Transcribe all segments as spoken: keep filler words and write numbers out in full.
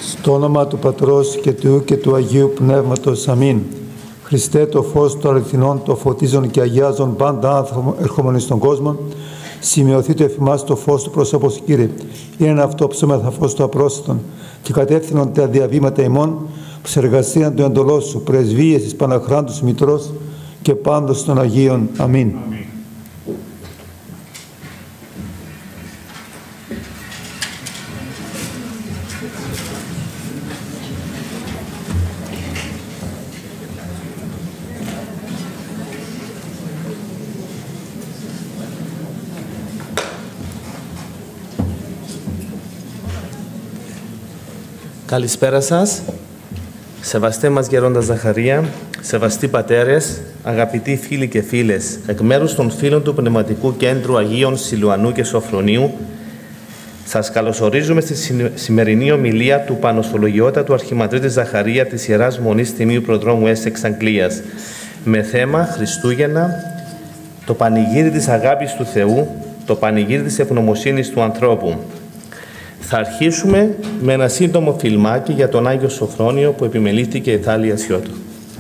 Στο όνομα του Πατρός και του Υιού και του Αγίου Πνεύματος. Αμήν. Χριστέ, το φως των αληθινών, το φωτίζον και αγιάζον πάντα άνθρωπο ερχόμενοι στον κόσμο, σημειωθεί το εφημάς το φως του προσώπους, Κύριε. Είναι αυτό ψώμεθα φως του απρόσιτον και κατεύθυνον τα διαβήματα ημών, που σε εργασίαν του εντολός σου, πρεσβείες της Παναχράντους Μητρός και πάντως των Αγίων. Αμήν. Αμήν. Καλησπέρα σας, σεβαστέ μας γερόντα Ζαχαρία, σεβαστοί πατέρες, αγαπητοί φίλοι και φίλες, εκ μέρους των φίλων του Πνευματικού Κέντρου Αγίων Σιλουανού και Σοφρονίου, σας καλωσορίζουμε στη σημερινή ομιλία του Πανοσχολογιότατου Αρχιμανδρίτη Ζαχαρία της Ιεράς Μονής Τιμίου Προδρόμου Έσσεξ Αγγλίας, με θέμα Χριστούγεννα, το πανηγύρι της αγάπης του Θεού, το πανηγύρι της ευγνωμοσύνης του ανθρώπου. Θα αρχίσουμε με ένα σύντομο φιλμάκι για τον Άγιο Σοφρόνιο που επιμελήθηκε η Θάλια Σιώτου.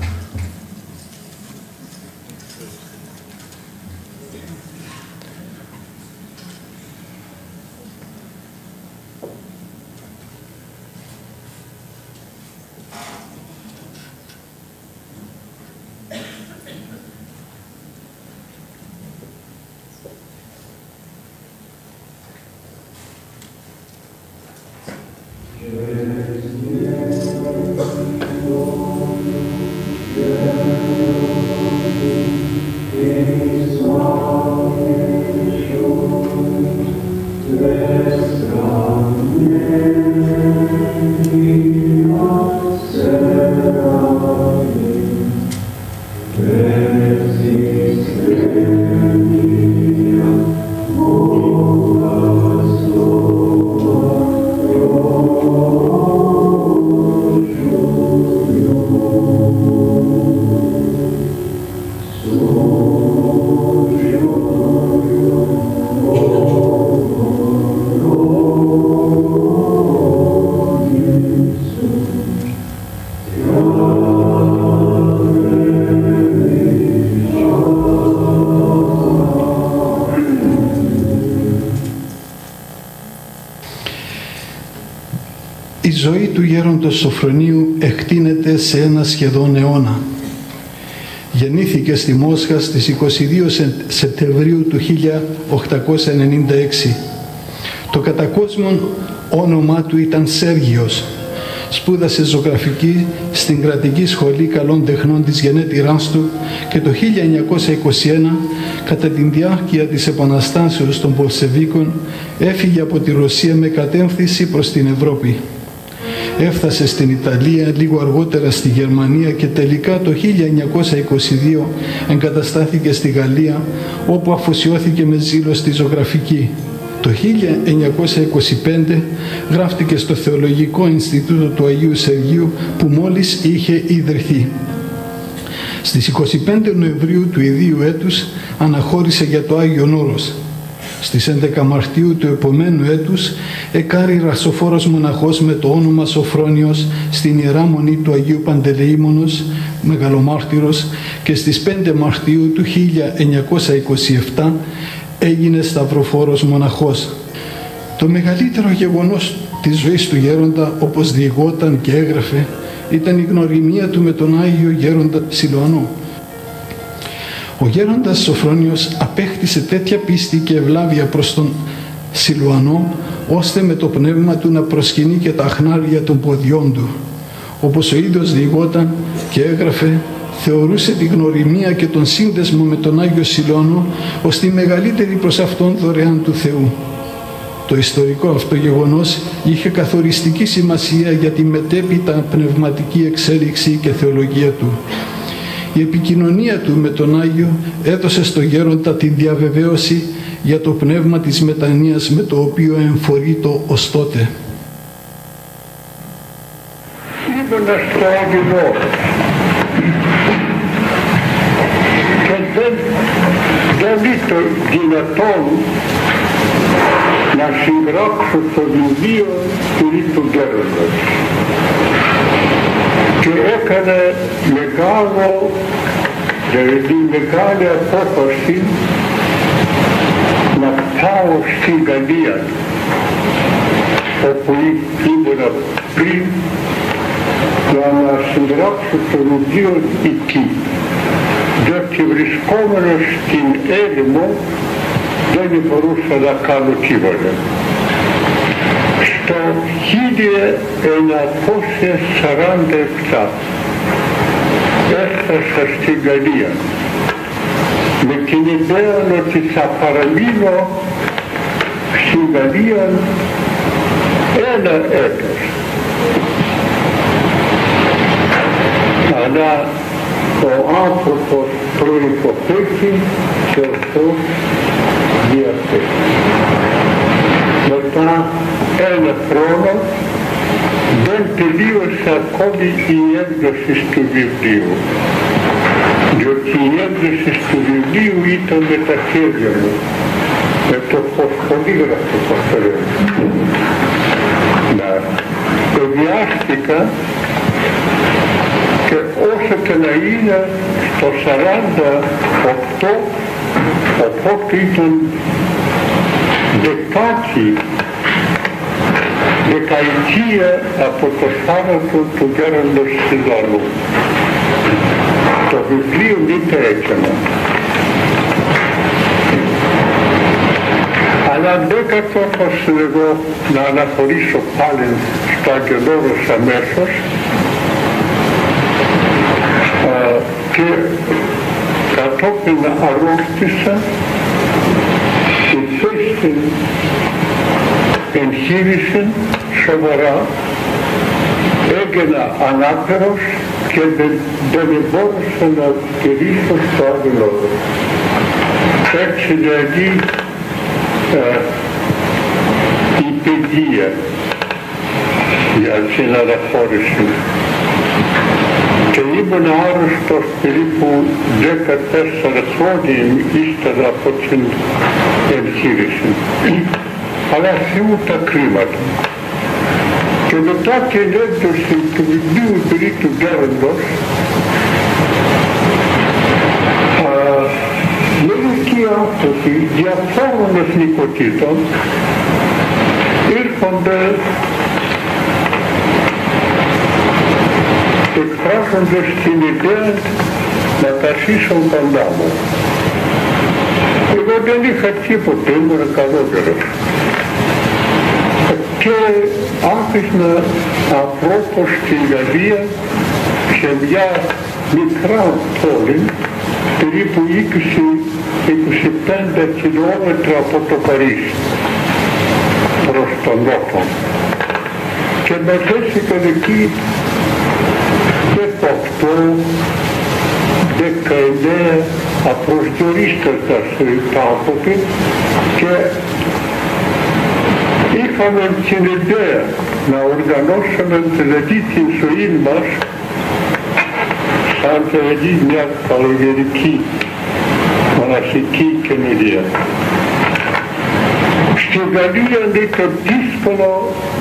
Η ζωή του γέροντος Σοφρονίου εκτείνεται σε ένα σχεδόν αιώνα. Γεννήθηκε στη Μόσχα στις είκοσι δύο Σεπτεμβρίου του χίλια οκτακόσια ενενήντα έξι. Το κατά κόσμον όνομά του ήταν Σέργιος. Σπούδασε ζωγραφική στην Κρατική Σχολή Καλών Τεχνών της γενέτειράς του και το χίλια εννιακόσια είκοσι ένα, κατά την διάρκεια της επαναστάσεως των Πολσεβίκων, έφυγε από τη Ρωσία με κατεύθυνση προς την Ευρώπη. Έφτασε στην Ιταλία, λίγο αργότερα στη Γερμανία και τελικά το χίλια εννιακόσια είκοσι δύο εγκαταστάθηκε στη Γαλλία, όπου αφοσιώθηκε με ζήλο στη ζωγραφική. Το χίλια εννιακόσια είκοσι πέντε γράφτηκε στο Θεολογικό Ινστιτούτο του Αγίου Σεργίου, που μόλις είχε ιδρυθεί. Στις είκοσι πέντε Νοεμβρίου του ιδίου έτους αναχώρησε για το Άγιον Όρος. Στις έντεκα Μαρτίου του επομένου έτους εκάρει ρασοφόρος μοναχός με το όνομα Σοφρόνιος στην Ιερά Μονή του Αγίου Παντελεήμονος, μεγαλομάρτυρος, και στις πέντε Μαρτίου του χίλια εννιακόσια είκοσι επτά έγινε σταυροφόρος μοναχός. Το μεγαλύτερο γεγονός της ζωής του γέροντα, όπως διηγόταν και έγραφε, ήταν η γνωριμία του με τον Άγιο Γέροντα Σιλουανό. Ο γέροντας Σοφρόνιος απέκτησε τέτοια πίστη και ευλάβεια προς τον Σιλουανό, ώστε με το πνεύμα του να προσκυνεί και τα αχνάρια των ποδιών του. Όπως ο ίδιος διηγόταν και έγραφε, θεωρούσε τη γνωριμία και τον σύνδεσμο με τον Άγιο Σιλουανό ως τη μεγαλύτερη προς αυτόν δωρεάν του Θεού. Το ιστορικό αυτό γεγονός είχε καθοριστική σημασία για τη μετέπειτα πνευματική εξέλιξη και θεολογία του. Η επικοινωνία του με τον Άγιο έδωσε στο γέροντα την διαβεβαίωση για το πνεύμα της μετανοίας με το οποίο εμφορείτο ως τότε. Ήμουνα στο Άγιο και δεν, δεν ήταν δυνατόν να συγγράψω το βιβλίο περί του γέροντος. Και έκανε μεγάλο, δηλαδή μεγάλη απόφαση να πάω στην Γαλλία, όπου ήμουν πριν, για να συγγράψω το βιβλίο εκεί. Διότι βρισκόμενος στην έρημο δεν μπορούσα να κάνω τίποτα. Στο χίλια εννιακόσια σαράντα επτά έφτασα στην Γαλλία με την ιδέα ότι θα παραμείνω στην Γαλλία ένα έτος. Αλλά ο άνθρωπος προϋποθέτει και ο Θεός διαθέτει. Μετά ένα χρόνο δεν τελείωσε ακόμη η έκδοση του βιβλίου, διότι η έκδοση του βιβλίου ήταν με τα χέρια μου, με το φωσφολίγραφο που θέλω. Να βιάστηκα και όσο και να είναι στο σαράντα οκτώ, οπότε ήταν δεκάτη, δεκαετία από το θάνατο του γέροντος Σιλουανού. Το βιβλίο μην το έκανα. Αλλά δεν κατόρθωσα εγώ να αναχωρήσω πάλι στο αγγελόρος αμέσως και κατόπιν αρρώστησα και θέση εγχείρηση σοβαρά, έγινα ανάπηρος και δεν, δεν μπορούσα να στηρίσω στο αγγελόρο. Έτσι δηλαδή ε, η παιδεία για την αναχώρηση. Και ήμουν άρρωστος περίπου δεκατέσσερα χρόνια ύστερα από την εγχείρηση. Αλλά Θεού τα κρίματα. Και μετά την έκδοση του βιβλίου περί του γέροντος, μερικοί άνθρωποι διαφόρων εθνικοτήτων ήρχονται εκφράζοντας την ιδέα να τα ζήσουν κοντά μου. Εγώ δεν είχα τίποτε, ήμουν καλότερος. Και άφησνα ανθρώπους στην Γαλλία σε μια μικρά πόλη, περίπου είκοσι με είκοσι πέντε χιλιόμετρα από το Παρίσι, προς τον νότο. Και μετέθηκαν εκεί δεκαοκτώ, δεκαεννέα απροσδιορίστατα άνθρωποι και είχαμε την ιδέα να οργανώσουμε δηλαδή την ζωή μας σαν δηλαδή μια καλογερική μοναχική καινούργια. Στην Γαλλία ήταν δύσκολο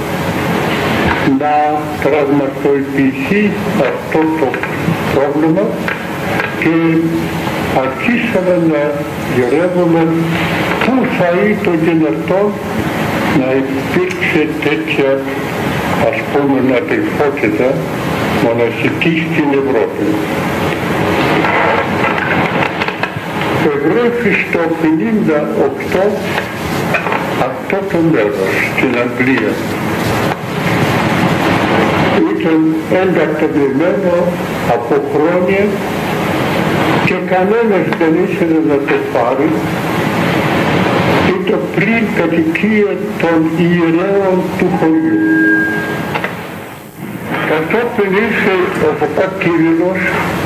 να πραγματοποιηθεί αυτό το πρόβλημα και αρχίσαμε να γερεύουμε πού θα ήταν δυνατόν να υπήρξε τέτοια, ας πούμε, αδελφότητα μοναχική στην Ευρώπη. Εγγράφει στο πενήντα οκτώ αυτό το μέρος στην Αγγλία. Ήταν εγκατεβλημένο από χρόνια και κανένας δεν ήθελε να το πάρει. Ήταν πριν κατοικία των ιερέων του χωριού. Κατόπιν ήρθε ο Παπακύρινος,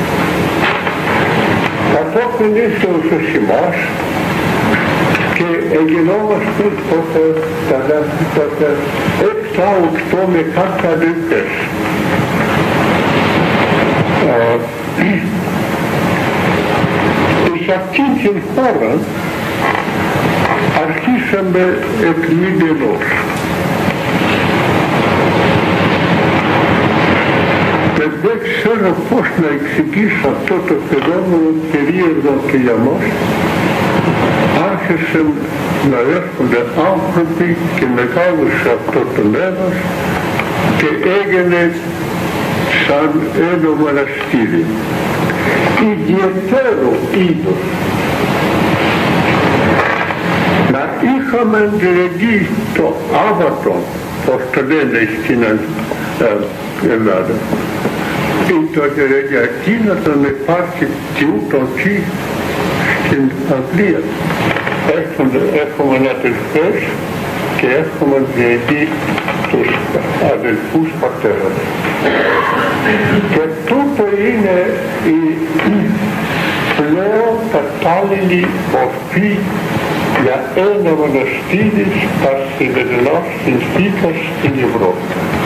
κατόπιν ήρθε ο Σωσιμάς και εγινόμαστε τότε τότε επτά οκτώ με κάτι αδελφές. Σε αυτήν την χώρα αρχίσαμε εκ μηδενός. Δεν ξέρω πώς να εξηγήσω αυτό το φαινόμενο περίεργο και για μας. Άρχισαν να έρχονται άνθρωποι και μεγάλωσε αυτό το έδαφος και έγινε σαν ένα μοναστήρι. Ιδιαίτερο είδος. Να είχαμε δηλαδή το άβατο, πώς το λένε στην Ελλάδα, ή το δηλαδή να τον υπάρχει και ούτω εκεί στην Αγγλία. Έχουμε αδελφές και έχουμε δηλαδή τους αδελφούς πατέρας. Και τούτο είναι η πλέον κατάλληλη μορφή για ένα μοναστήρι στα σημερινά συνθήκα στην Ευρώπη.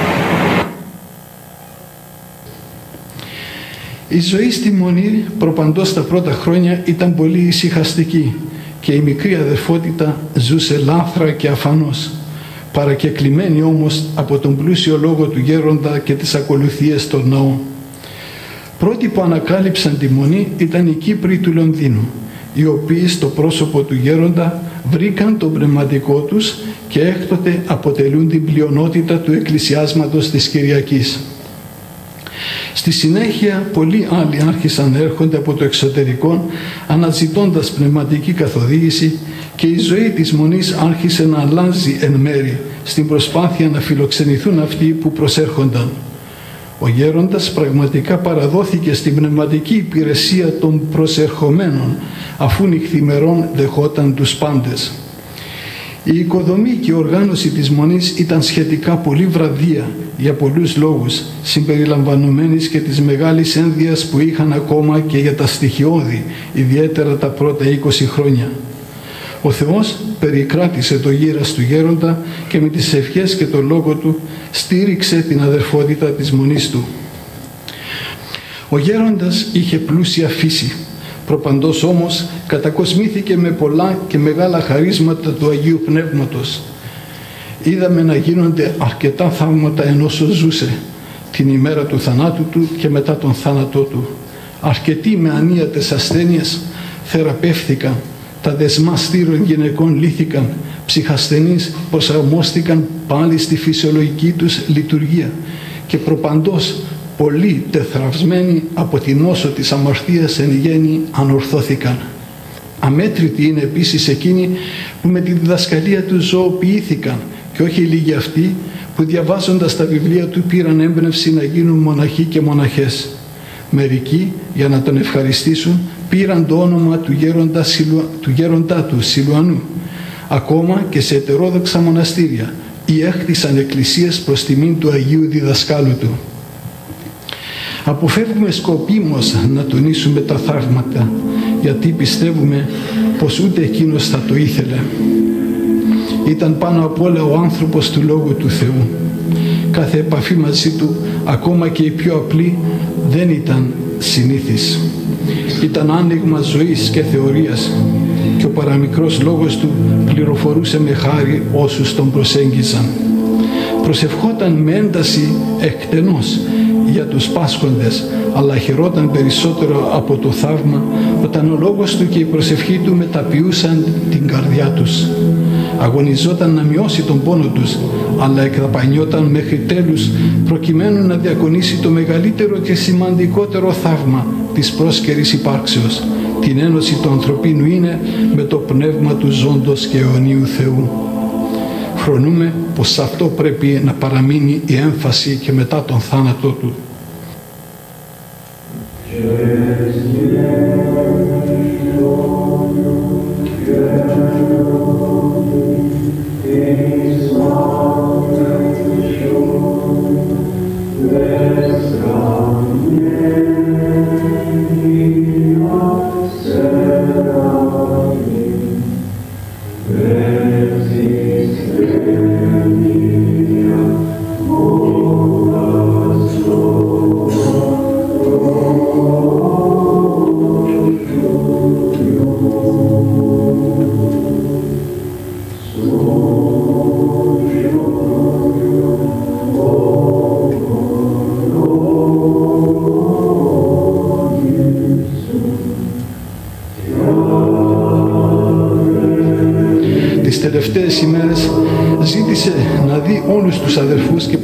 Η ζωή στη Μονή προπαντός τα πρώτα χρόνια ήταν πολύ ησυχαστική και η μικρή αδερφότητα ζούσε λάθρα και αφανώς, παρακεκλημένη όμως από τον πλούσιο λόγο του γέροντα και τις ακολουθίες στον ναό. Πρώτοι που ανακάλυψαν τη Μονή ήταν οι Κύπροι του Λονδίνου, οι οποίοι στο πρόσωπο του γέροντα βρήκαν τον πνευματικό τους και έκτοτε αποτελούν την πλειονότητα του εκκλησιάσματος της Κυριακής. Στη συνέχεια πολλοί άλλοι άρχισαν να έρχονται από το εξωτερικό αναζητώντας πνευματική καθοδήγηση και η ζωή της Μονής άρχισε να αλλάζει εν μέρη στην προσπάθεια να φιλοξενηθούν αυτοί που προσέρχονταν. Ο γέροντας πραγματικά παραδόθηκε στην πνευματική υπηρεσία των προσερχομένων αφού νυχθημερών δεχόταν τους πάντες. Η οικοδομή και η οργάνωση της Μονής ήταν σχετικά πολύ βραδία για πολλούς λόγους, συμπεριλαμβανομένης και της μεγάλης ένδυας που είχαν ακόμα και για τα στοιχειώδη, ιδιαίτερα τα πρώτα είκοσι χρόνια. Ο Θεός περικράτησε το γύρας του γέροντα και με τις ευχές και το λόγο του στήριξε την αδερφότητα της Μονής του. Ο γέροντας είχε πλούσια φύση, προπαντός όμως κατακοσμήθηκε με πολλά και μεγάλα χαρίσματα του Αγίου Πνεύματος. Είδαμε να γίνονται αρκετά θαύματα ενώ ζούσε την ημέρα του θανάτου του και μετά τον θάνατό του. Αρκετοί με ανίατες ασθένειες θεραπεύθηκαν, τα δεσμά στήρων γυναικών λύθηκαν, ψυχασθενείς προσαρμόστηκαν πάλι στη φυσιολογική τους λειτουργία και προπαντός πολλοί τεθραυσμένοι από την νόσο της αμαρτίας εν γέννη ανορθώθηκαν. Αμέτρητοι είναι επίσης εκείνοι που με τη διδασκαλία του ζωοποιήθηκαν και όχι λίγοι αυτοί που διαβάζοντας τα βιβλία του πήραν έμπνευση να γίνουν μοναχοί και μοναχές. Μερικοί για να τον ευχαριστήσουν πήραν το όνομα του γέροντα, του γέροντά του Σιλουανού. Ακόμα και σε ετερόδοξα μοναστήρια ή έχτισαν εκκλησίες προς τιμήν του Αγίου Διδασκάλου του. Αποφεύγουμε σκοπίμως να τονίσουμε τα θαύματα, γιατί πιστεύουμε πως ούτε εκείνος θα το ήθελε. Ήταν πάνω απ' όλα ο άνθρωπος του Λόγου του Θεού. Κάθε επαφή μαζί του, ακόμα και η πιο απλή, δεν ήταν συνήθις. Ήταν άνοιγμα ζωής και θεωρίας και ο παραμικρός λόγος του πληροφορούσε με χάρη όσους τον προσέγγιζαν. Προσευχόταν με ένταση εκτενώς για τους πάσχοντες, αλλά χαιρόταν περισσότερο από το θαύμα όταν ο λόγος του και η προσευχή του μεταποιούσαν την καρδιά τους. Αγωνιζόταν να μειώσει τον πόνο τους, αλλά εκδαπανιόταν μέχρι τέλους προκειμένου να διακονήσει το μεγαλύτερο και σημαντικότερο θαύμα της πρόσκαιρης υπάρξεως, την ένωση του ανθρωπίνου είναι με το πνεύμα του ζώντος και αιωνίου Θεού. Φρονούμε πως σε αυτό πρέπει να παραμείνει η έμφαση και μετά τον θάνατό του.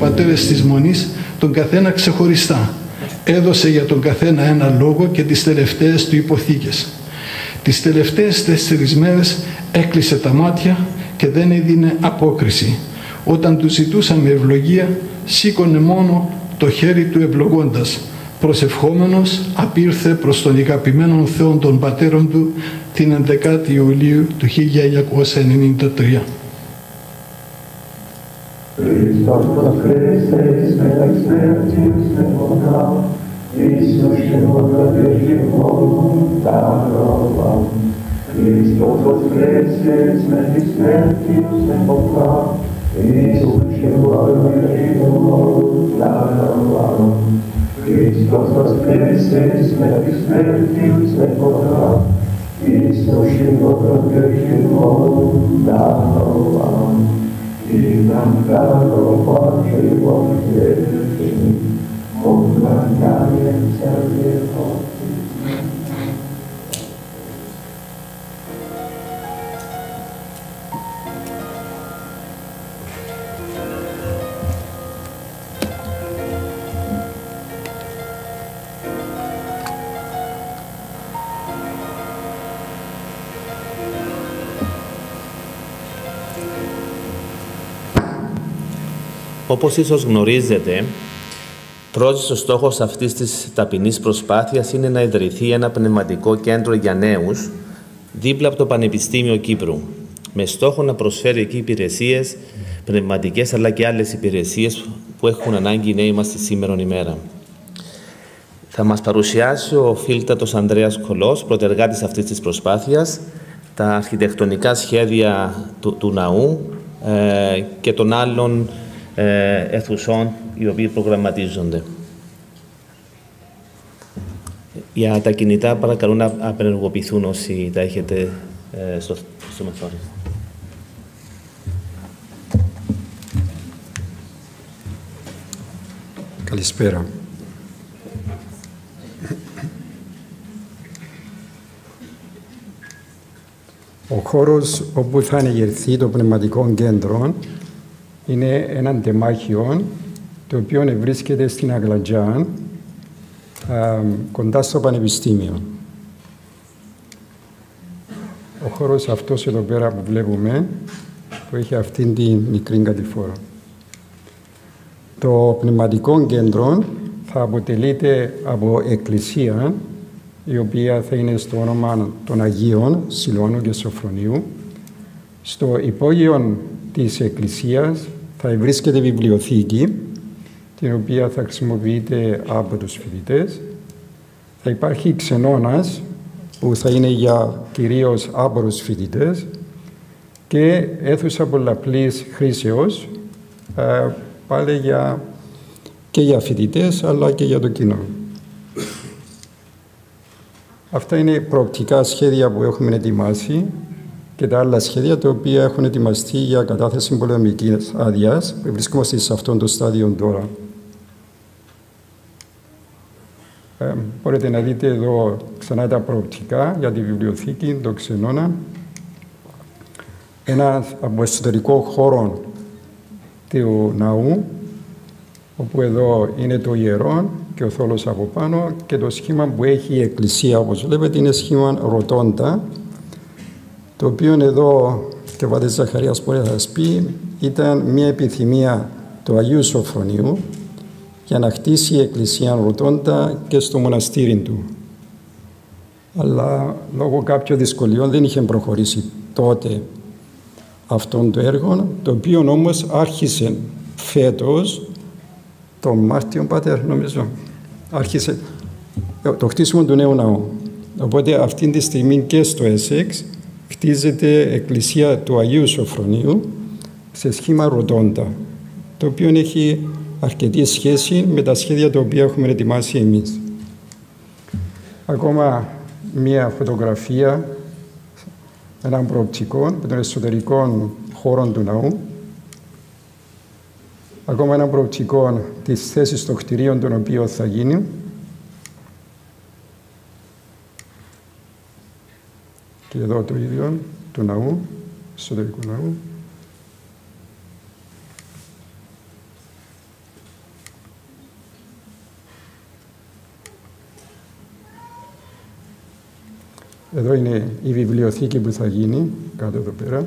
πατέρες της Μονής τον καθένα ξεχωριστά. Έδωσε για τον καθένα ένα λόγο και τις τελευταίες του υποθήκες. Τις τελευταίες τέσσερις μέρες έκλεισε τα μάτια και δεν έδινε απόκριση. Όταν του ζητούσαν με ευλογία, σήκωνε μόνο το χέρι του ευλογώντας. Προσευχόμενος απήρθε προς τον αγαπημένο Θεό των πατέρων του την ενδεκάτη Ιουλίου του χίλια εννιακόσια ενενήντα τρία. Χριστός προσκρέστες μεταξπέρτης με φωτά, Ιησούς και μοτροπεργημόν τα ρόβα. Χριστός προσκρέστες μεταξπέρτης με φωτά, Ιησούς και μοτροπεργημόν τα ρόβα. Χριστός προσκρέστες μεταξπέρτης με φωτά, Ιησούς και μοτροπεργημόν τα ρόβα. Ήταν καλό πόχευο και ευθύνη, όλα κάλεν σε διευκότη. Όπως ίσως γνωρίζετε, πρώτος ο στόχος αυτής της ταπεινής προσπάθειας είναι να ιδρυθεί ένα πνευματικό κέντρο για νέους δίπλα από το Πανεπιστήμιο Κύπρου, με στόχο να προσφέρει εκεί υπηρεσίες πνευματικές αλλά και άλλες υπηρεσίες που έχουν ανάγκη οι νέοι μας τη σήμερον ημέρα. Θα μας παρουσιάσει ο φίλτατος Ανδρέας Κολός, πρωτεργάτης αυτής της προσπάθειας, τα αρχιτεκτονικά σχέδια του, του ναού ε, και των άλλων ε, αιθουσών οι οποίοι προγραμματίζονται. Για τα κινητά παρακαλώ να απενεργοποιηθούν όσοι τα έχετε ε, στο, στο μεθόριο. Καλησπέρα. Ο χώρος όπου θα ανεγερθεί το πνευματικό κέντρο είναι ένα τεμάχιο το οποίο βρίσκεται στην Αγλατζάν, κοντά στο Πανεπιστήμιο. Ο χώρος αυτός εδώ πέρα που βλέπουμε, που έχει αυτήν την μικρή κατηφόρα. Το πνευματικό κέντρο θα αποτελείται από εκκλησία, η οποία θα είναι στο όνομα των Αγίων Σιλουάνου και Σοφρονίου. Στο υπόγειο της εκκλησίας θα βρίσκεται βιβλιοθήκη, την οποία θα χρησιμοποιείται από τους φοιτητές. Θα υπάρχει ξενώνας, που θα είναι για κυρίως άπορους φοιτητές, και αίθουσα πολλαπλής χρήσεως, πάλι για, και για φοιτητές, αλλά και για το κοινό. Αυτά είναι προοπτικά σχέδια που έχουμε ετοιμάσει και τα άλλα σχέδια τα οποία έχουν ετοιμαστεί για κατάθεση πολεμικής άδειας, που βρίσκομαστε σε αυτόν το στάδιο τώρα. Ε, μπορείτε να δείτε εδώ ξανά τα προοπτικά για τη βιβλιοθήκη, το ξενώνα. Ένα από εσωτερικό χώρο του ναού, όπου εδώ είναι το ιερό και ο θόλος από πάνω, και το σχήμα που έχει η εκκλησία, όπως βλέπετε, είναι σχήμα ρωτώντα, το οποίο εδώ, και ο πατέρ Ζαχαρίας μπορεί να σας πει, ήταν μια επιθυμία του Αγίου Σοφρονίου για να χτίσει η εκκλησία ρωτώντα και στο μοναστήρι του. Αλλά λόγω κάποιων δυσκολιών δεν είχε προχωρήσει τότε αυτόν το έργο, το οποίο όμως άρχισε φέτος, τον Μάρτιο, πατέρ, νομίζω, άρχισε το χτίσιμο του νέου ναού. Οπότε αυτή τη στιγμή και στο Έσεξ χτίζεται εκκλησία του Αγίου Σοφρονίου σε σχήμα ρωτώντα, το οποίο έχει αρκετή σχέση με τα σχέδια τα οποία έχουμε ετοιμάσει εμείς. Ακόμα μία φωτογραφία, έναν προοπτικό με των εσωτερικών χώρων του ναού. Ακόμα ένα προοπτικό της θέσης των κτηρίων των οποίων θα γίνει. Και εδώ το ίδιο του ναού, εσωτερικού ναού. Εδώ είναι η βιβλιοθήκη που θα γίνει, κάτω εδώ πέρα.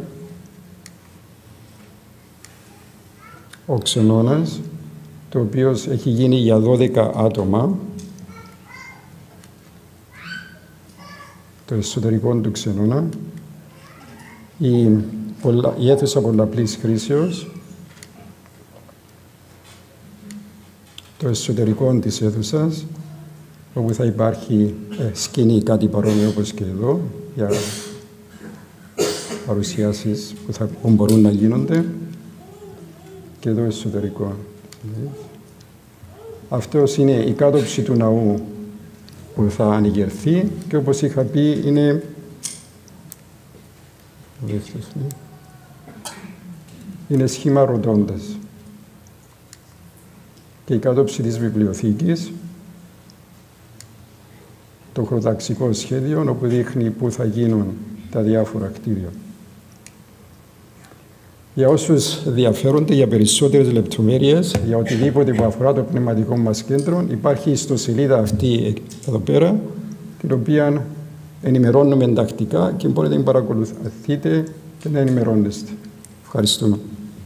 Ο ξενώνας, το οποίο έχει γίνει για δώδεκα άτομα. Το εσωτερικό του ξενώνα. Η, πολλα, η αίθουσα πολλαπλής χρήσεως. Το εσωτερικό της αίθουσας, όπου θα υπάρχει ε, σκηνή, κάτι παρόμοιο όπως και εδώ, για παρουσιάσεις που, θα, που μπορούν να γίνονται. Και εδώ εσωτερικό. Αυτός είναι η κάτωψη του ναού που θα ανοιγερθεί και όπως είχα πει είναι είναι σχήμα ροτόντας. Και η κάτωψη της βιβλιοθήκης, το χωροταξικό σχέδιο όπου δείχνει πού θα γίνουν τα διάφορα κτίρια. Για όσους ενδιαφέρονται για περισσότερες λεπτομέρειες, για οτιδήποτε που αφορά το πνευματικό μας κέντρο, υπάρχει η ιστοσελίδα αυτή εδώ πέρα, την οποία ενημερώνουμε τακτικά και μπορείτε να την παρακολουθείτε και να ενημερώνεστε. Ευχαριστούμε.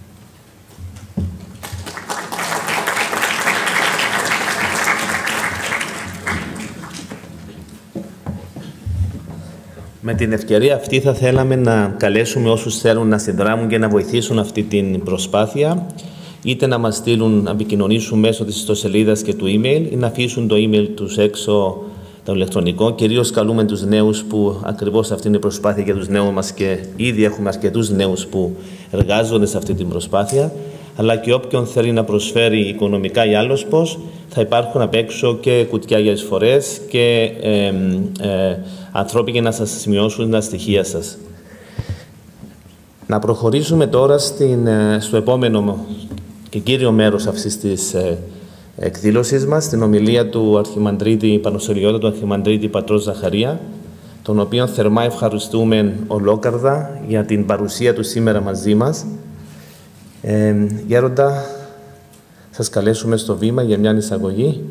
Με την ευκαιρία αυτή θα θέλαμε να καλέσουμε όσους θέλουν να συνδράμουν και να βοηθήσουν αυτή την προσπάθεια, είτε να μας στείλουν, να επικοινωνήσουν μέσω της ιστοσελίδας και του email ή να αφήσουν το email τους έξω το ηλεκτρονικό. Κυρίως καλούμε τους νέους που ακριβώς αυτή είναι η προσπάθεια για τους νέους μας και ήδη έχουμε αρκετούς νέους που εργάζονται σε αυτή την προσπάθεια, αλλά και όποιον θέλει να προσφέρει οικονομικά ή άλλος πώς, θα υπάρχουν απ' έξω και κουτιά για εισφορές και ε, ε, ανθρώποι για να σας σημειώσουν τα στοιχεία σας. Να προχωρήσουμε τώρα στην, στο επόμενο και κύριο μέρος αυτής της ε, εκδήλωσης μας, στην ομιλία του Αρχιμανδρίτη Πανοσελιώτα, του Αρχιμανδρίτη Πατρός Ζαχαρία, τον οποίον θερμά ευχαριστούμε ολόκαρδα για την παρουσία του σήμερα μαζί μας. Ε, Γέροντα, σας καλέσουμε στο βήμα για μια εισαγωγή.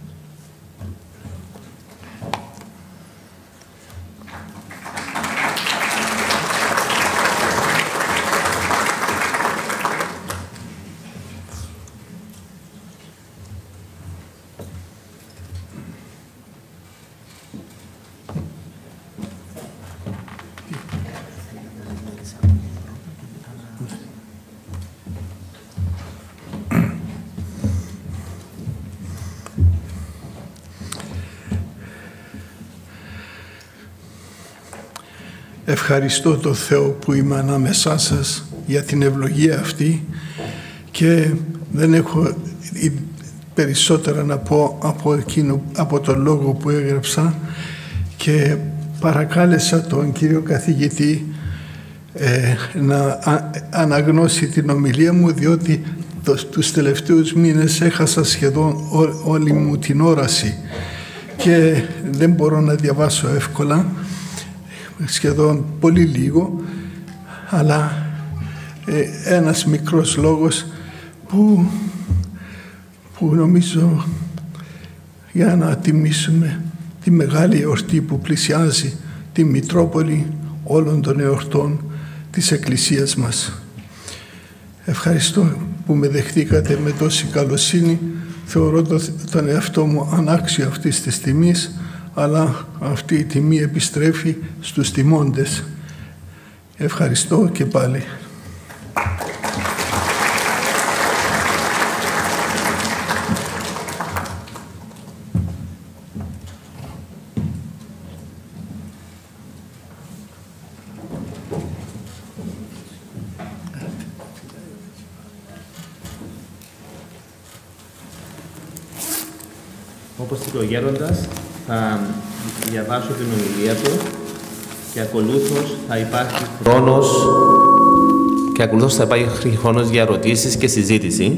Ευχαριστώ τον Θεό που είμαι ανάμεσά σας για την ευλογία αυτή και δεν έχω περισσότερα να πω από, εκείνο, από τον λόγο που έγραψα και παρακάλεσα τον κύριο καθηγητή ε, να α, αναγνώσει την ομιλία μου, διότι το, τους τελευταίους μήνες έχασα σχεδόν ό, όλη μου την όραση και δεν μπορώ να διαβάσω εύκολα, σχεδόν πολύ λίγο, αλλά ε, ένας μικρός λόγος που, που νομίζω για να τιμήσουμε τη μεγάλη εορτή που πλησιάζει τη Μητρόπολη όλων των εορτών της Εκκλησίας μας. Ευχαριστώ που με δεχτήκατε με τόση καλοσύνη. Θεωρώ το, τον εαυτό μου ανάξιο αυτής της τιμής, αλλά αυτή η τιμή επιστρέφει στους τιμώντες. Ευχαριστώ και πάλι. Όπως είπε ο Γέροντας, θα διαβάσω την ομιλία του και ακολούθως θα υπάρχει χρόνος και ακολούθως θα υπάρχει χρόνος για ερωτήσεις και συζήτηση.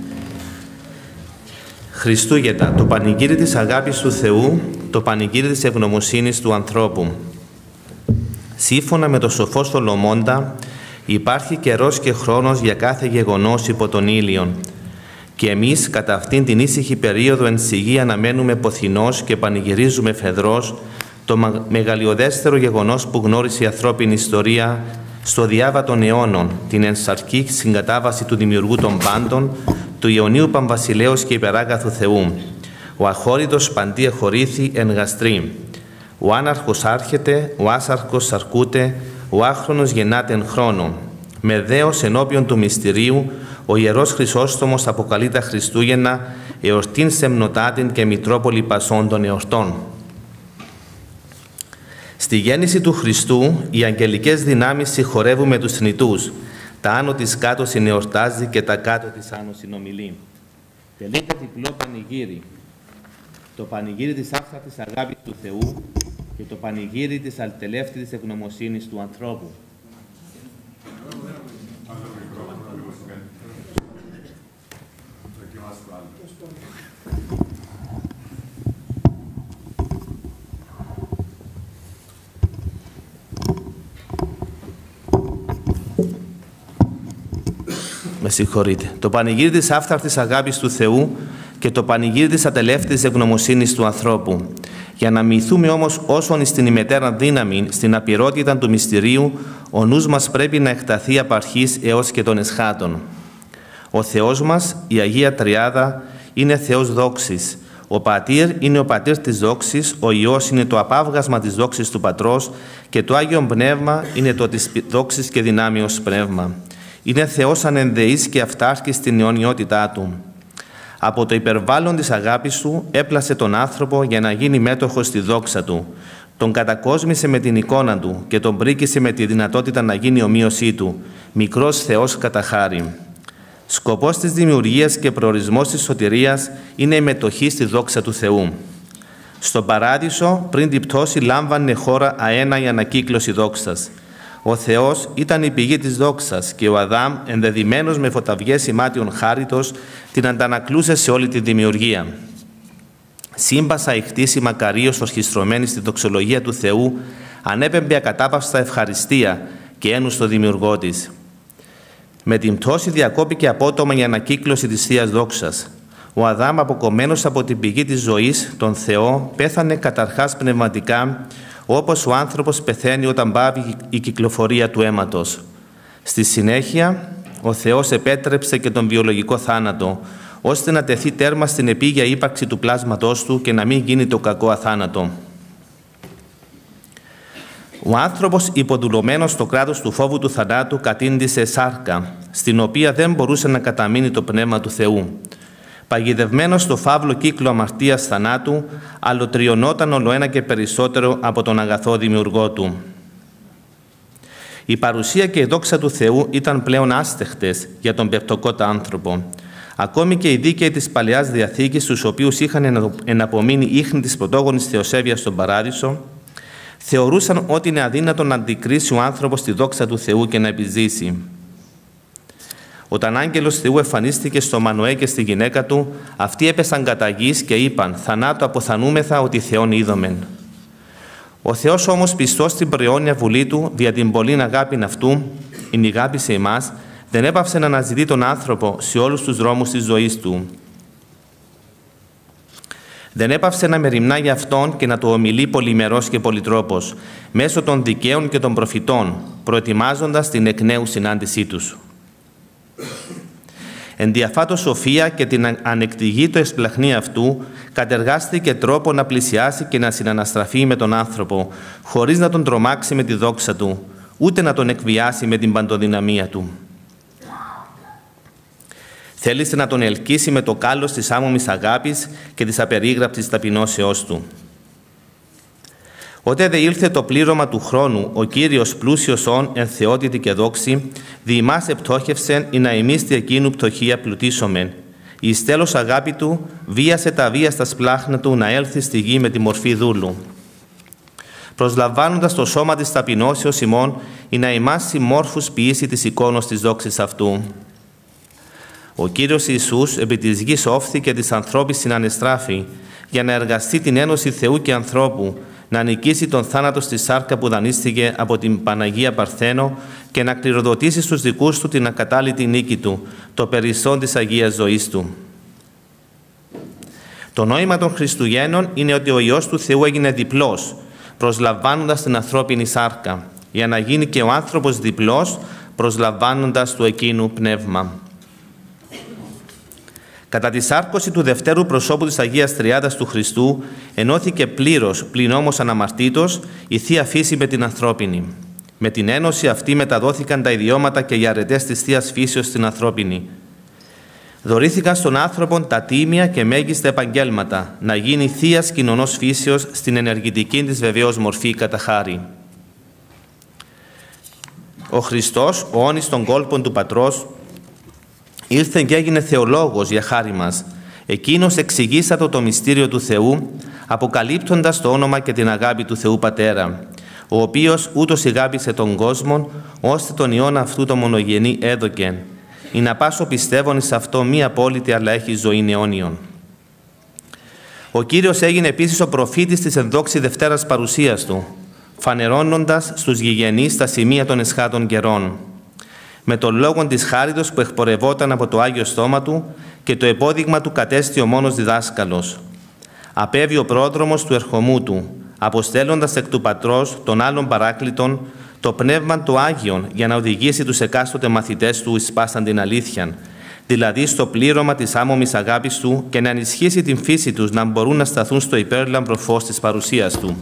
Χριστούγεννα, το πανηγύρι της αγάπης του Θεού, το πανηγύρι της ευγνωμοσύνης του ανθρώπου. Σύμφωνα με το σοφό Σολομώντα, υπάρχει καιρός και χρόνος για κάθε γεγονός υπό τον ήλιον. Και εμείς κατά αυτήν την ήσυχη περίοδο εν σιγή αναμένουμε ποθηνός και πανηγυρίζουμε φεδρός το μεγαλειωδέστερο γεγονός που γνώρισε η ανθρώπινη ιστορία στο διάβα των αιώνων, την ενσαρκή συγκατάβαση του Δημιουργού των πάντων, του Ιωνίου Παμβασιλέως και υπεράγαθου Θεού. Ο αχώρητος παντί εχωρήθη εν γαστρή. Ο άναρχος άρχεται, ο άσαρχος σαρκούται, ο άχρονος γεννάται εν χρόνο. Με δέος ενώπιον του μυστηρίου, ο Ιερός Χρυσόστομος αποκαλεί τα Χριστούγεννα εορτήν σεμνοτάτην και Μητρόπολη πασών των εορτών. Στη γέννηση του Χριστού, οι αγγελικές δυνάμεις συγχωρεύουν με τους θνητούς. Τα άνω της κάτω συνεορτάζει και τα κάτω της άνω συνομιλεί. Τελείται διπλό πανηγύρι. Το πανηγύρι της άφθαρτης αγάπης του Θεού και το πανηγύρι της αλτελεύτητης ευγνωμοσύνης του ανθρώπου. Με συγχωρείτε. Το πανηγύρι της άφθαρτης αγάπης του Θεού και το πανηγύρι της ατελεύτητης ευγνωμοσύνης του ανθρώπου. Για να μυηθούμε όμως όσον στην ημετέρα δύναμη, στην απειρότητα του μυστηρίου, ο νους μας πρέπει να εκταθεί απ' αρχής έως και των εσχάτων. Ο Θεός μας, η Αγία Τριάδα, είναι Θεός δόξης. Ο Πατήρ είναι ο Πατήρ της δόξης, ο Υιός είναι το απάβγασμα της δόξης του Πατρός και το Άγιο Πνεύμα είναι το της δόξης και δυνάμεως πνεύμα. Είναι Θεός ανενδεής και αυτάρκης στην αιωνιότητά Του. Από το υπερβάλλον της αγάπης Του έπλασε τον άνθρωπο για να γίνει μέτοχος στη δόξα Του. Τον κατακόσμησε με την εικόνα Του και τον πρίκησε με τη δυνατότητα να γίνει ομοίωσή Του. Μικρός Θεός κατά χάρη. Σκοπός της δημιουργίας και προορισμός της σωτηρίας είναι η μετοχή στη δόξα του Θεού. Στον Παράδεισο, πριν την πτώση, λάμβανε χώρα αέναη ανακύκλωση δόξας. Ο Θεός ήταν η πηγή της δόξας και ο Αδάμ, ενδεδειμένος με φωταβιές ημάτιον χάριτος, την αντανακλούσε σε όλη τη δημιουργία. Σύμπασα η χτίση μακαρίως ορχιστρωμένη στη δοξολογία του Θεού, ανέπεμπε ακατάπαυστα ευχαριστία και ένους στο δημιουργό της. Με την πτώση διακόπηκε απότομα η ανακύκλωση της Θείας Δόξας. Ο Αδάμ, αποκομμένος από την πηγή της ζωής, τον Θεό, πέθανε καταρχάς πνευματικά, όπως ο άνθρωπος πεθαίνει όταν πάβει η κυκλοφορία του αίματος. Στη συνέχεια, ο Θεός επέτρεψε και τον βιολογικό θάνατο, ώστε να τεθεί τέρμα στην επίγεια ύπαρξη του πλάσματός του και να μην γίνει το κακό αθάνατο. Ο άνθρωπος, υποδουλωμένος στο κράτος του φόβου του θανάτου, κατήντησε σάρκα, στην οποία δεν μπορούσε να καταμείνει το πνεύμα του Θεού. Παγιδευμένος στο φαύλο κύκλο αμαρτίας θανάτου, αλωτριωνόταν ολοένα και περισσότερο από τον αγαθό δημιουργό του. Η παρουσία και η δόξα του Θεού ήταν πλέον άστεχτες για τον πεπτοκότα άνθρωπο. Ακόμη και οι δίκαιοι της Παλαιάς Διαθήκης, τους οποίους είχαν εναπομείνει ίχνη της πρωτόγονης θεοσέβειας στον Παράδεισο, θεωρούσαν ότι είναι αδύνατο να αντικρίσει ο άνθρωπος τη δόξα του Θεού και να επιζήσει. Όταν άγγελος Θεού εμφανίστηκε στο Μανωέ και στη γυναίκα του, αυτοί έπεσαν κατά γης και είπαν «Θανάτου αποθανούμεθα ότι Θεόν είδομεν». Ο Θεός όμως, πιστός στην προαιώνια βουλή Του, δια την πολλήν αγάπην Αυτού, ενηγάπησε εμάς, δεν έπαυσε να αναζητεί τον άνθρωπο σε όλους τους δρόμους της ζωής του. Δεν έπαυσε να μεριμνά για Αυτόν και να Του ομιλεί πολυμερός και πολυτρόπος, μέσω των δικαίων και των προφητών, προετοιμάζοντας την εκ νέου συνάντησή τους. Εν διαφάτω σοφία και την ανεκτηγήτω εσπλαχνία Αυτού, κατεργάστηκε τρόπο να πλησιάσει και να συναναστραφεί με τον άνθρωπο, χωρίς να τον τρομάξει με τη δόξα Του, ούτε να τον εκβιάσει με την παντοδυναμία Του. Θέλησε να τον ελκύσει με το κάλος της άμωμης αγάπης και της απερίγραπτης ταπεινώσεώς Του. Ότε δε ήλθε το πλήρωμα του χρόνου, ο Κύριος πλούσιος όν εν θεότητη και δόξη, δι' ημάς επτόχευσεν ή να εμείς τη εκείνου πτωχία πλουτίσομεν. Εις τέλος αγάπη Του βίασε τα βία στα σπλάχνα Του να έλθει στη γη με τη μορφή δούλου. Προσλαμβάνοντας το σώμα της ταπεινώσεως ημών, ή να ημάς συμμόρφους ποιήσει της εικόνος της δόξης Αυτού. Ο Κύριος Ιησούς επί της γης όφθη και της ανθρώπης συνανεστράφη, για να εργαστεί την ένωση Θεού και ανθρώπου, να νικήσει τον θάνατο στη σάρκα που δανείστηκε από την Παναγία Παρθένο και να κληροδοτήσει στους δικούς Του την ακατάλητη νίκη Του, το περισσόν της Αγίας ζωής Του. Το νόημα των Χριστουγέννων είναι ότι ο Υιός του Θεού έγινε διπλός, προσλαμβάνοντας την ανθρώπινη σάρκα, για να γίνει και ο άνθρωπος διπλός, προσλαμβάνοντας του εκείνου πνεύμα. Κατά τη σάρκωση του δευτέρου προσώπου της Αγίας Τριάδας του Χριστού, ενώθηκε πλήρως, πλην όμως αναμαρτήτως, η Θεία Φύση με την ανθρώπινη. Με την ένωση αυτή μεταδόθηκαν τα ιδιώματα και οι αρετές της Θείας Φύσεως στην ανθρώπινη. Δωρήθηκαν στον άνθρωπο τα τίμια και μέγιστα επαγγέλματα, να γίνει Θείας κοινωνός φύσεως στην ενεργητική της βεβαίως μορφή κατά χάρη. Ο Χριστός, ο όνης των κόλπων του Πατρός, ήρθε και έγινε θεολόγος για χάρη μας. Εκείνος εξηγήσατο το μυστήριο του Θεού, αποκαλύπτοντας το όνομα και την αγάπη του Θεού Πατέρα, ο οποίος ούτως αγάπησε τον κόσμο, ώστε τον Υιόν αυτού το μονογενή έδωκεν, ή να πάσω πιστεύων εις αυτό μη απόλυτη, αλλά έχει ζωή αιώνιον. Ο Κύριος έγινε επίσης ο προφήτης της ενδόξη Δευτέρας παρουσίας Του, φανερώνοντας στους γηγενείς τα σημεία των εσχάτων καιρών, με τον λόγον της χάριτος που εκπορευόταν από το Άγιο Στόμα Του και το επόδειγμα Του κατέστη ο μόνος διδάσκαλος. Απέβη ο πρόδρομος του ερχομού Του, αποστέλλοντας εκ του Πατρός των άλλων παράκλητων το Πνεύμα του Άγιον για να οδηγήσει τους εκάστοτε μαθητές Του εις πάσαν την αλήθεια, δηλαδή στο πλήρωμα της άμωμης αγάπης Του και να ενισχύσει την φύση τους να μπορούν να σταθούν στο υπέρλαμπρο φως της παρουσίας Του.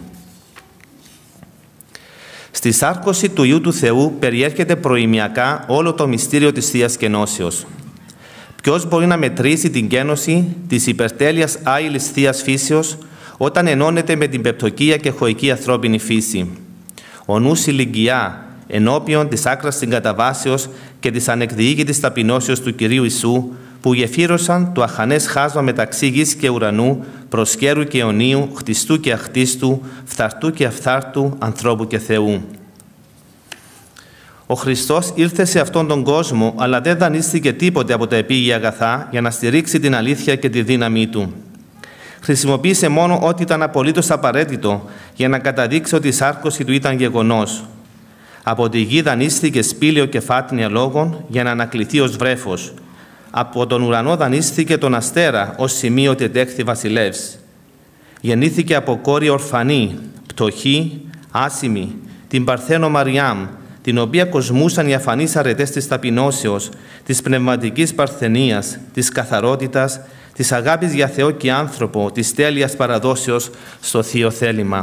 Στη σάρκωση του Υιού του Θεού περιέρχεται προημιακά όλο το μυστήριο της Θείας Καινώσεως. Ποιος μπορεί να μετρήσει την κένωση της υπερτέλειας άειλης Θείας Φύσεως όταν ενώνεται με την πεπτωκία και χωική ανθρώπινη φύση. Ο νους ηλικιά ενώπιον της άκρας στην καταβάσεως και της ανεκδιήγητης ταπεινώσεως του Κυρίου Ιησού, που γεφύρωσαν το αχανές χάσμα μεταξύ γης και ουρανού, προσκέρου και αιωνίου, χτιστού και αχτίστου, φθαρτού και αφθάρτου, ανθρώπου και Θεού. Ο Χριστός ήρθε σε αυτόν τον κόσμο, αλλά δεν δανείστηκε τίποτε από τα επίγεια αγαθά για να στηρίξει την αλήθεια και τη δύναμή Του. Χρησιμοποίησε μόνο ό,τι ήταν απολύτως απαραίτητο για να καταδείξει ότι η σάρκωση Του ήταν γεγονός. Από τη γη δανείστηκε σπήλαιο και φάτνια λόγων για να ανακληθεί ως βρέφος. Από τον ουρανό δανείστηκε τον αστέρα ως σημείο ότι ετέχθη βασιλεύς. Γεννήθηκε από κόρη ορφανή, πτωχή, άσημη, την Παρθένο Μαριάμ, την οποία κοσμούσαν οι αφανείς αρετές της ταπεινώσεως, της πνευματικής παρθενίας, της καθαρότητας, της αγάπης για Θεό και άνθρωπο, της τέλειας παραδόσεως στο Θείο θέλημα.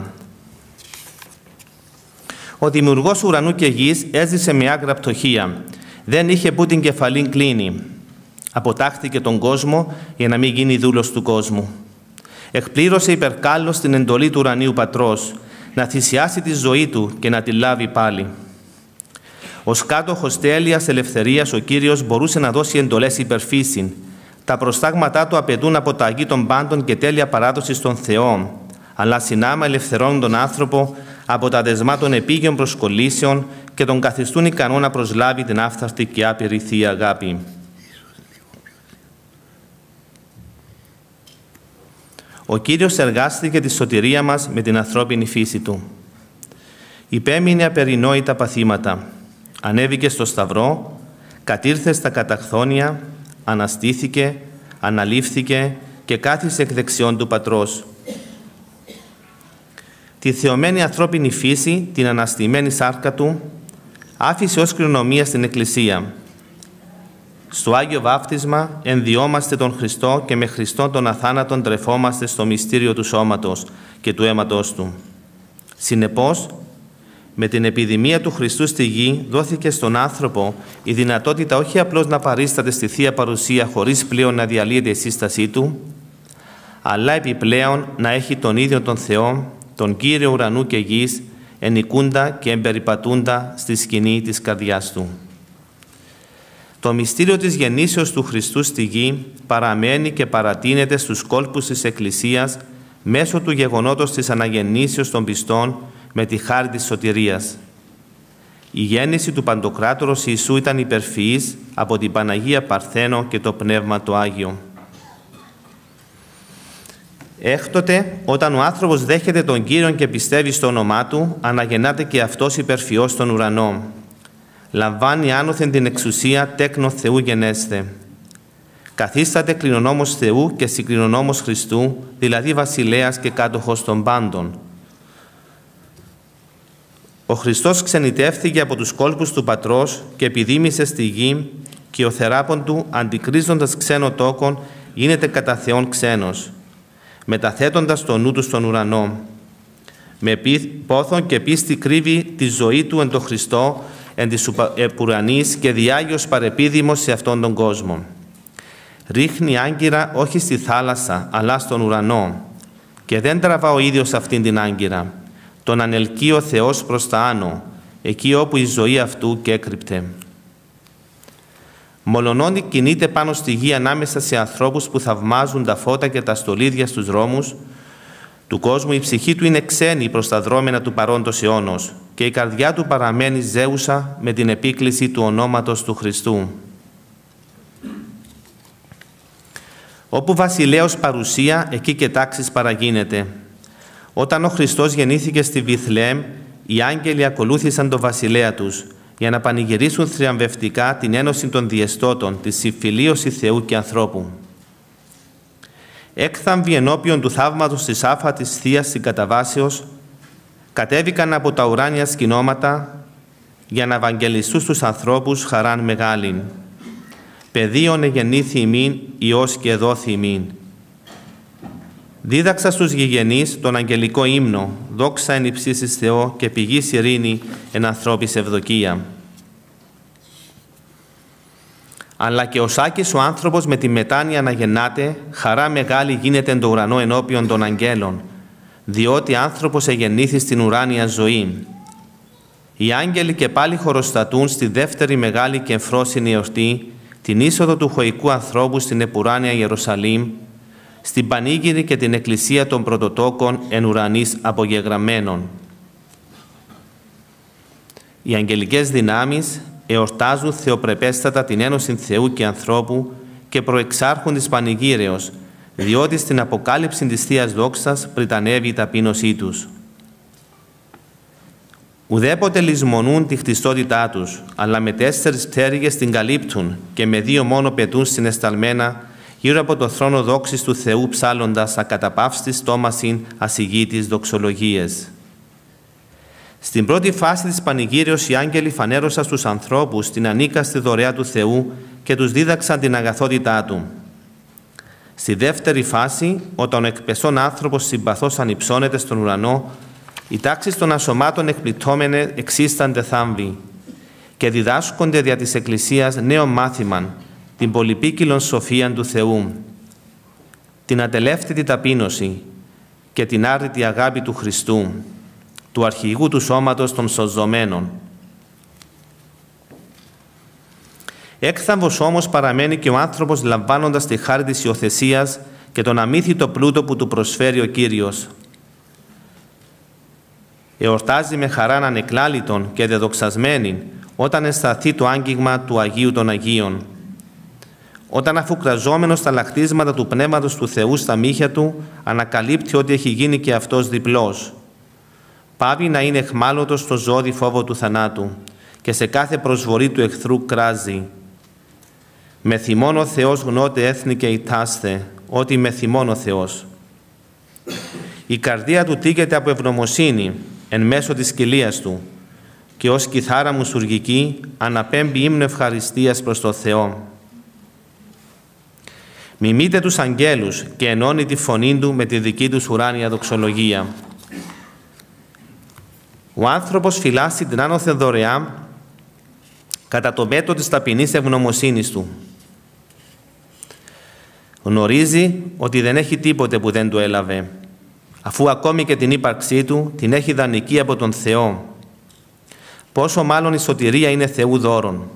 Ο δημιουργός ουρανού και γης έζησε με άκρα πτωχία. Δεν είχε που την κεφαλήν κλείνει. Αποτάχθηκε τον κόσμο για να μην γίνει δούλος του κόσμου. Εκπλήρωσε υπερκάλλως την εντολή του ουρανίου Πατρός, να θυσιάσει τη ζωή Του και να τη λάβει πάλι. Ως κάτοχος τέλειας ελευθερίας, ο Κύριος μπορούσε να δώσει εντολές υπερφύσιν. Τα προστάγματά Του απαιτούν από τα αγή των πάντων και τέλεια παράδοση στον Θεό, αλλά συνάμα ελευθερώνουν τον άνθρωπο από τα δεσμά των επίγειων προσκολήσεων και τον καθιστούν ικανό να προσλάβει την άφθαρτη και άπειρη Θεία Αγάπη. Ο Κύριος εργάστηκε τη σωτηρία μας με την ανθρώπινη φύση Του. Υπέμεινε απερινόητα παθήματα. Ανέβηκε στο Σταυρό, κατήρθε στα καταχθόνια, αναστήθηκε, αναλήφθηκε και κάθισε εκ δεξιών του Πατρός. Τη θεωμένη ανθρώπινη φύση, την αναστημένη σάρκα Του, άφησε ως κληρονομία στην Εκκλησία. Στο Άγιο Βάφτισμα ενδιόμαστε τον Χριστό και με Χριστόν τον αθάνατον τρεφόμαστε στο μυστήριο του σώματος και του αίματος Του. Συνεπώς, με την επιδημία του Χριστού στη γη δόθηκε στον άνθρωπο η δυνατότητα όχι απλώς να παρίσταται στη Θεία Παρουσία χωρίς πλέον να διαλύεται η σύστασή Του, αλλά επιπλέον να έχει τον ίδιο τον Θεό, τον Κύριο ουρανού και γης, ενικούντα και εμπεριπατούντα στη σκηνή της καρδιάς Του. Το μυστήριο της γεννήσεως του Χριστού στη γη παραμένει και παρατείνεται στους κόλπους της Εκκλησίας μέσω του γεγονότος της αναγεννήσεως των πιστών με τη χάρη της σωτηρίας. Η γέννηση του Παντοκράτορος Ιησού ήταν υπερφυής από την Παναγία Παρθένο και το Πνεύμα το Άγιο. Έκτοτε, όταν ο άνθρωπος δέχεται τον Κύριον και πιστεύει στο όνομά Του, αναγεννάται και αυτός υπερφυός στον ουρανό. Λαμβάνει άνωθεν την εξουσία τέκνο Θεού γενέσθε. Καθίσταται κληρονόμος Θεού και συγκληρονόμος Χριστού, δηλαδή βασιλέας και κάτοχος των πάντων. Ο Χριστός ξενιτεύθηκε από τους κόλπους του Πατρός και επιδήμησε στη γη και ο θεράπων του, αντικρίζοντας ξένο τόκον, γίνεται κατά Θεόν ξένος, μεταθέτοντας το νου του στον ουρανό. Με πόθον και πίστη κρύβει τη ζωή του εν το Χριστό, εν της ουρανής και διάγιος παρεπίδημος σε αυτόν τον κόσμο. Ρίχνει άγκυρα όχι στη θάλασσα, αλλά στον ουρανό και δεν τραβά ο ίδιος αυτήν την άγκυρα. Τον ανελκύει ο Θεός προς τα άνω, εκεί όπου η ζωή αυτού κέκρυπτε. Μολονότι κινείται πάνω στη γη ανάμεσα σε ανθρώπους που θαυμάζουν τα φώτα και τα στολίδια στους δρόμους του κόσμου, η ψυχή του είναι ξένη προς τα δρόμενα του παρόντος αιώνος και η καρδιά του παραμένει ζέουσα με την επίκληση του ονόματος του Χριστού. Όπου βασιλέως παρουσία, εκεί και τάξης παραγίνεται. Όταν ο Χριστός γεννήθηκε στη Βιθλεέμ, οι άγγελοι ακολούθησαν τον βασιλέα τους για να πανηγυρίσουν θριαμβευτικά την ένωση των διεστώτων, τη συμφιλίωση Θεού και ανθρώπου. Έκθαμβοι ενώπιον του θαύματος της άφατης Θείας συγκαταβάσεως, κατέβηκαν από τα ουράνια σκηνώματα για να ευαγγελιστούν στους ανθρώπους χαράν μεγάλην. Παιδίον εγεννήθη ημίν, Υιός και εδόθη ημίν. Δίδαξα στους γηγενείς τον αγγελικό ύμνο, δόξα εν υψίσεις Θεό και πηγής ειρήνη εν ανθρώπης ευδοκία. Αλλά και ο Σάκης ο άνθρωπος με τη μετάνοια να γεννάται, χαρά μεγάλη γίνεται εν το ουρανό ενώπιον των αγγέλων, διότι άνθρωπος εγεννήθη στην ουράνια ζωή. Οι άγγελοι και πάλι χοροστατούν στη δεύτερη μεγάλη και εμφρόσινη εορτή, την είσοδο του χωικού ανθρώπου στην επουράνια Ιερουσαλήμ, στην πανήγυρη και την εκκλησία των πρωτοτόκων εν ουρανής απογεγραμμένων. Οι αγγελικές δυνάμεις εορτάζουν θεοπρεπέστατα την ένωση Θεού και ανθρώπου και προεξάρχουν της πανηγύρεως, διότι στην αποκάλυψη της Θείας Δόξας πριτανεύει η ταπείνωσή τους. Ουδέποτε λησμονούν τη χτιστότητά τους, αλλά με τέσσερις πτέρυγες την καλύπτουν και με δύο μόνο πετούν συνεσταλμένα γύρω από το θρόνο δόξης του Θεού ψάλλοντας ακαταπαύστης στόμασιν ασυγήτης δοξολογίες. Στην πρώτη φάση της πανηγύρεως οι άγγελοι φανέρωσαν στους ανθρώπους την ανίκαστη δωρεά του Θεού και τους δίδαξαν την αγαθότητά Του. Στη δεύτερη φάση, όταν ο εκπεσόν άνθρωπος συμπαθώς ανυψώνεται στον ουρανό, οι τάξεις των ασωμάτων εκπληκτόμενε εξίστανται θάμβοι και διδάσκονται δια της Εκκλησίας νέο μάθημαν, την πολυπίκυλον σοφίαν του Θεού, την ατελεύτητη ταπείνωση και την άρρητη αγάπη του Χριστού, του αρχηγού του σώματος των σωζωμένων. Έκθαμβος όμως παραμένει και ο άνθρωπος λαμβάνοντας τη χάρη της υιοθεσίας και τον αμύθιτο πλούτο που του προσφέρει ο Κύριος. Εορτάζει με χαράν ανεκλάλητον και δεδοξασμένην όταν αισθαθεί το άγγιγμα του Αγίου των Αγίων. Όταν αφουκραζόμενος στα λαχτίσματα του Πνεύματος του Θεού στα μύχια του, ανακαλύπτει ότι έχει γίνει και αυτός διπλός. Πάβει να είναι εχμάλωτος στο ζώδι φόβο του θανάτου και σε κάθε προσβολή του εχθρού κράζει. Με θυμών ο Θεός γνώτε έθνη και ητάσθε, ότι με θυμών ο Θεός. Η καρδία του τύκεται από ευγνωμοσύνη εν μέσω της κοιλίας του και ως κιθάρα μουσουργική αναπέμπει ύμνο ευχαριστίας προς το Θεό. Μιμείται τους αγγέλους και ενώνει τη φωνή του με τη δική τους ουράνια δοξολογία. Ο άνθρωπος φυλάσσει την άνωθεν δωρεά κατά το μέτρο της ταπεινής ευγνωμοσύνης του. Γνωρίζει ότι δεν έχει τίποτε που δεν του έλαβε, αφού ακόμη και την ύπαρξή του την έχει δανεική από τον Θεό. Πόσο μάλλον η σωτηρία είναι Θεού δώρον.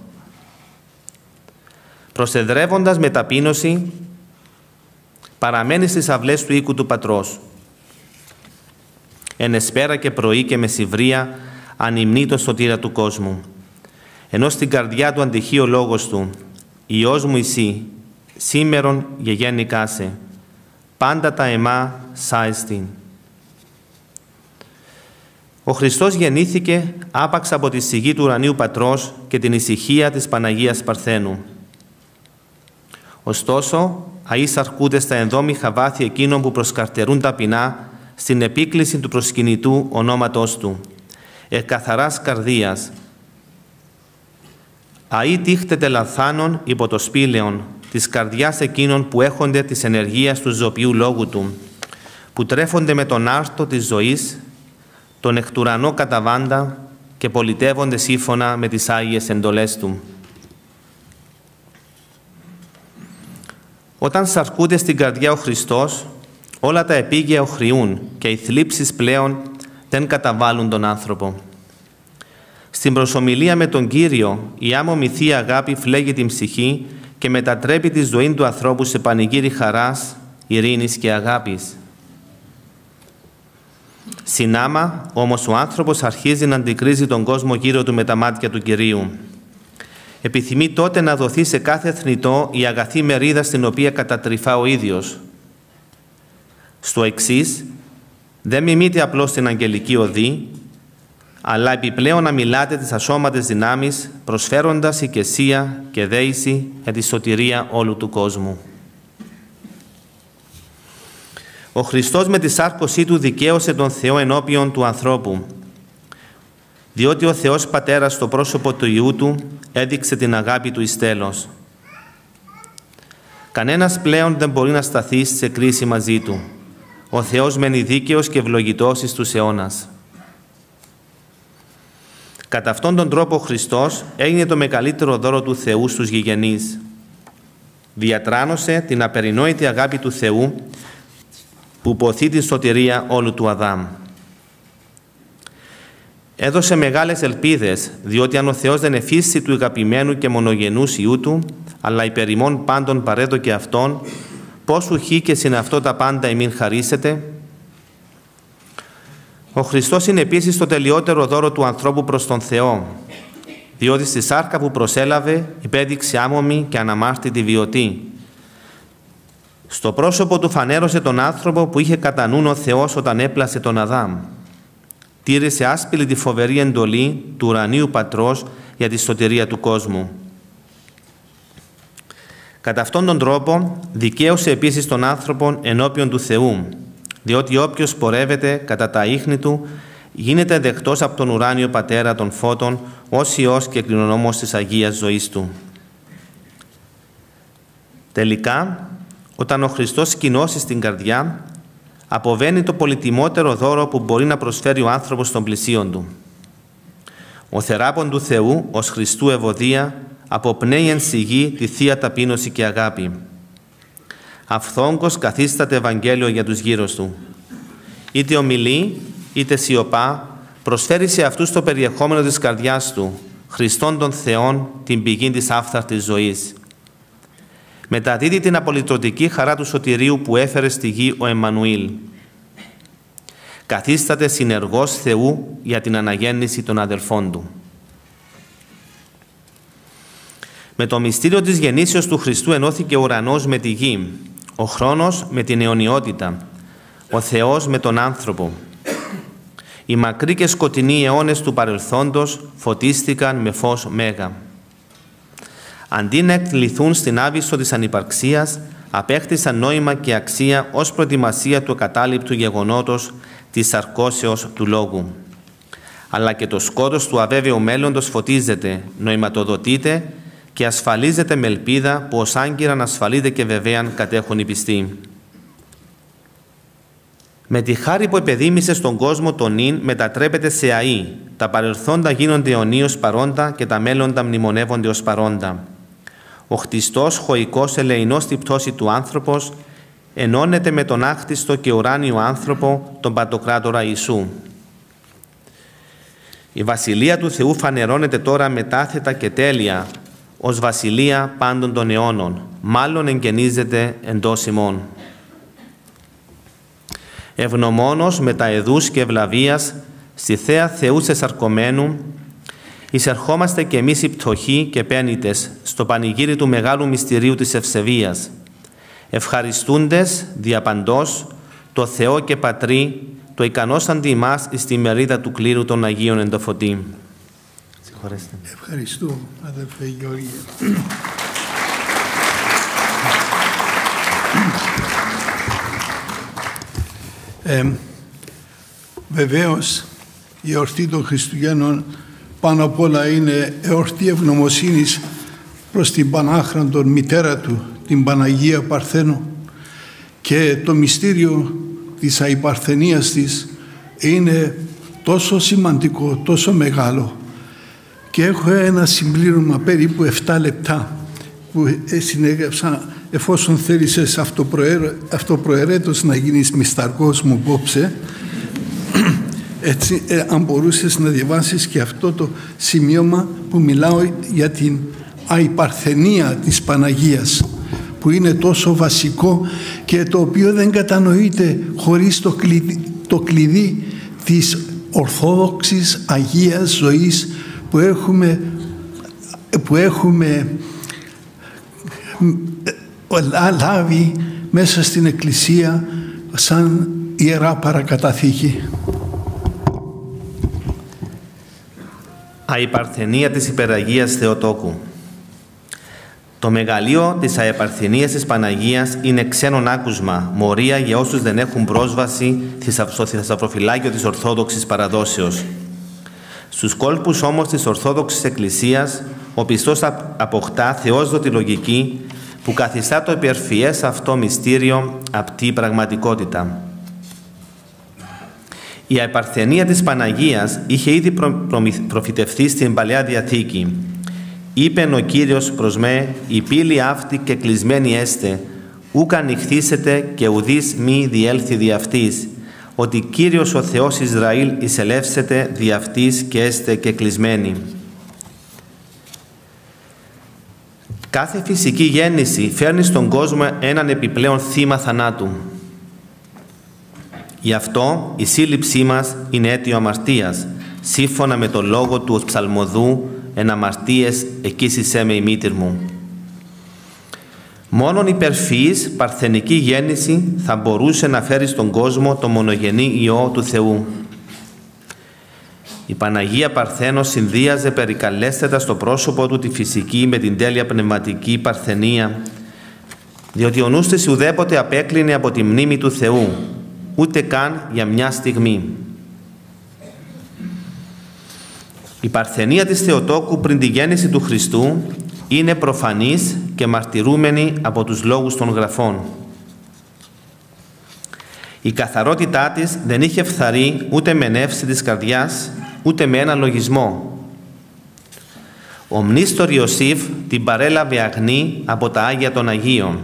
Προσεδρεύοντας με ταπείνωση, παραμένει στις αυλές του οίκου του Πατρός. Εν εσπέρα και πρωί και μεσηβρία ανυμνεί τον σωτήρα του κόσμου. Ενώ στην καρδιά του αντυχεί ο λόγος του, «Υιός μου εσύ, σήμερον γεγέννηκά σε, πάντα τα αιμά σάιστην». Ο Χριστός γεννήθηκε άπαξ από τη σιγή του ουρανίου Πατρός και την ησυχία της Παναγίας Παρθένου. Ωστόσο, αείς αρκούνται στα ενδόμηχα βάθη εκείνων που προσκαρτερούν ταπεινά στην επίκληση του προσκυνητού ονόματός Του. εκαθαράς καρδίας. Αΐ τίχτεται λαθάνων υπό το σπήλαιον, της καρδιάς εκείνων που έχονται της ενεργείας του ζωπιού λόγου του, που τρέφονται με τον άρτο της ζωής, τον εκ του ουρανό καταβάντα και πολιτεύονται σύμφωνα με τις Άγιες εντολές του. Όταν σαρκούνται στην καρδιά ο Χριστός, όλα τα επίγεια οχριούν και οι θλίψεις πλέον δεν καταβάλουν τον άνθρωπο. Στην προσομιλία με τον Κύριο, η άμομη Θεία Αγάπη φλέγει την ψυχή και μετατρέπει τη ζωή του ανθρώπου σε πανηγύρι χαράς, ειρήνης και αγάπης. Συνάμα, όμως, ο άνθρωπος αρχίζει να αντικρίζει τον κόσμο γύρω του με τα μάτια του Κυρίου. Επιθυμεί τότε να δοθεί σε κάθε θνητό η αγαθή μερίδα στην οποία κατατρυφά ο ίδιος. Στο εξής, δεν μιμείται απλώς την αγγελική οδή, αλλά επιπλέον να μιλάτε τις ασώματες δυνάμεις, προσφέροντας οικεσία και δέηση για τη σωτηρία όλου του κόσμου. Ο Χριστός με τη σάρκωσή του δικαίωσε τον Θεό ενώπιον του ανθρώπου, διότι ο Θεός Πατέρας στο πρόσωπο του Υιού Του έδειξε την αγάπη του εις τέλος. Κανένας πλέον δεν μπορεί να σταθεί σε κρίση μαζί Του. Ο Θεός μένει δίκαιος και ευλογητός εις τους αιώνας. Κατά αυτόν τον τρόπο ο Χριστός έγινε το μεγαλύτερο δώρο του Θεού στους γηγενείς. Διατράνωσε την απερινόητη αγάπη του Θεού που ποθεί τη σωτηρία όλου του Αδάμ. Έδωσε μεγάλες ελπίδες, διότι αν ο Θεός δεν εφίστη του αγαπημένου και μονογενούς Υιού Του, αλλά υπερ ημών πάντων παρέδωκε Αυτόν, πώς ουχή και συν αυτό τα πάντα εμήν χαρίσετε. Ο Χριστός είναι επίσης το τελειότερο δώρο του ανθρώπου προς τον Θεό, διότι στη σάρκα που προσέλαβε υπέδειξε άμωμη και αναμάρτητη βιωτή. Στο πρόσωπο του φανέρωσε τον άνθρωπο που είχε κατά νου ο Θεός όταν έπλασε τον Αδάμ. Τήρησε άσπηλη τη φοβερή εντολή του ουρανίου Πατρός για τη σωτηρία του κόσμου. Κατά αυτόν τον τρόπο δικαίωσε επίσης τον άνθρωπο ενώπιον του Θεού, διότι όποιος πορεύεται κατά τα ίχνη του γίνεται δεκτός από τον ουράνιο Πατέρα των φώτων ως Υιός και κληρονόμος της Αγίας ζωής Του. Τελικά, όταν ο Χριστός σκηνώσει στην καρδιά, αποβαίνει το πολυτιμότερο δώρο που μπορεί να προσφέρει ο άνθρωπος στον πλησίον του. Ο θεράπων του Θεού, ως Χριστού ευωδία, αποπνέει εν σιγή τη Θεία Ταπείνωση και αγάπη. Αυθόγκος καθίσταται Ευαγγέλιο για τους γύρω του. Είτε ομιλεί, είτε σιωπά, προσφέρει σε αυτούς το περιεχόμενο της καρδιάς του, Χριστόν των Θεών, την πηγή της άφθαρτης ζωής. Μεταδίδει την απολυτρωτική χαρά του σωτηρίου που έφερε στη γη ο Εμμανουήλ. Καθίσταται συνεργός Θεού για την αναγέννηση των αδελφών Του. Με το μυστήριο της γεννήσεως του Χριστού ενώθηκε ο ουρανός με τη γη, ο χρόνος με την αιωνιότητα, ο Θεός με τον άνθρωπο. Οι μακροί και σκοτεινοί αιώνες του παρελθόντος φωτίστηκαν με φως μέγα. Αντί να εκκληθούν στην άβυσσο της ανυπαρξίας, απέκτησαν νόημα και αξία ως προετοιμασία του ακατάληπτου γεγονότος της σαρκώσεως του Λόγου. Αλλά και το σκότος του αβέβαιου μέλλοντος φωτίζεται, νοηματοδοτείται και ασφαλίζεται με ελπίδα που ως άγκυραν ασφαλείται και βεβαίαν κατέχουν οι πιστοί. Με τη χάρη που επεδίμησε στον κόσμο τον νυν μετατρέπεται σε αΐ. Τα παρελθόντα γίνονται αιωνίως παρόντα και τα μέλλοντα μνημονεύονται ως παρόντα. Ο χτιστός, χωικός, ελεεινός στη πτώση του άνθρωπος ενώνεται με τον άχτιστο και ουράνιο άνθρωπο, τον Παντοκράτορα Ιησού. Η Βασιλεία του Θεού φανερώνεται τώρα μετάθετα και τέλεια ως Βασιλεία πάντων των αιώνων, μάλλον εγγενίζεται εντός ημών. Ευγνωμόνος με τα εδούς και ευλαβίας στη Θέα Θεού σεσαρκωμένου, εισερχόμαστε κι εμείς οι πτωχοί και πένητες στο πανηγύρι του μεγάλου μυστηρίου της ευσεβίας, ευχαριστούντες διαπαντός το Θεό και Πατρί, το ικανός αντι ημάς εις τη μερίδα του κλήρου των Αγίων εν το φωτί. Συγχωρέστε. Ευχαριστώ, αδελφέ Γεώργια. Ε, βεβαίως, Η εορτή των Χριστουγέννων πάνω απ' όλα είναι εορτή ευγνωμοσύνης προς την Πανάχραντον μητέρα του, την Παναγία Παρθένο, και το μυστήριο της αϊπαρθενίας της είναι τόσο σημαντικό, τόσο μεγάλο. Και έχω ένα συμπλήρωμα περίπου επτά λεπτά που συνέγραψα, εφόσον θέλησες αυτοπροαιρε... αυτοπροαιρέτως να γίνεις μυσταργός μου απόψε, έτσι, ε, αν μπορούσες να διαβάσεις και αυτό το σημείωμα που μιλάω για την αϊπαρθενία της Παναγίας, που είναι τόσο βασικό και το οποίο δεν κατανοείται χωρίς το κλειδί, το κλειδί της ορθόδοξης Αγίας ζωής που έχουμε, που έχουμε λάβει μέσα στην Εκκλησία σαν Ιερά Παρακαταθήκη. Αϊπαρθενία της Υπεραγίας Θεοτόκου. Το μεγαλείο της αϊπαρθενίας της Παναγίας είναι ξένον άκουσμα, μορία για όσους δεν έχουν πρόσβαση στο θησαυροφυλάκιο της Ορθόδοξης παραδόσεως. Στους κόλπους όμως της Ορθόδοξης Εκκλησίας, ο πιστός αποκτά θεόσδοτη λογική που καθιστά το υπερφυές αυτό μυστήριο απτή πραγματικότητα. Η αϊπαρθενία της Παναγίας είχε ήδη προ, προ, προφητευθεί στην Παλαιά Διαθήκη. Είπεν ο Κύριος προς με, η πύλη αυτή και κλεισμένη έστε, ούκ ανοιχθήσετε και ουδείς μη διέλθει δι' αυτής, ότι Κύριος ο Θεός Ισραήλ εισελεύσετε δι' αυτής και έστε και κλεισμένη. Κάθε φυσική γέννηση φέρνει στον κόσμο έναν επιπλέον θύμα θανάτου. Γι' αυτό η σύλληψή μας είναι αίτιο αμαρτίας, σύμφωνα με το λόγο του ψαλμοδού «Εν αμαρτίες εκοίσισέ με η μήτηρ μου». Μόνον υπερφυής παρθενική γέννηση θα μπορούσε να φέρει στον κόσμο το μονογενή Υιό του Θεού. Η Παναγία Παρθένος συνδύαζε περικαλέστατα στο πρόσωπο του τη φυσική με την τέλεια πνευματική παρθενία, διότι ο νους της ουδέποτε απέκλεινε από τη μνήμη του Θεού, ούτε καν για μια στιγμή. Η παρθενία της Θεοτόκου πριν τη γέννηση του Χριστού είναι προφανής και μαρτυρούμενη από τους λόγους των Γραφών. Η καθαρότητά της δεν είχε φθαρεί ούτε με νεύση της καρδιάς, ούτε με ένα λογισμό. Ο μνήστορ Ιωσήφ την παρέλαβε αγνή από τα Άγια των Αγίων.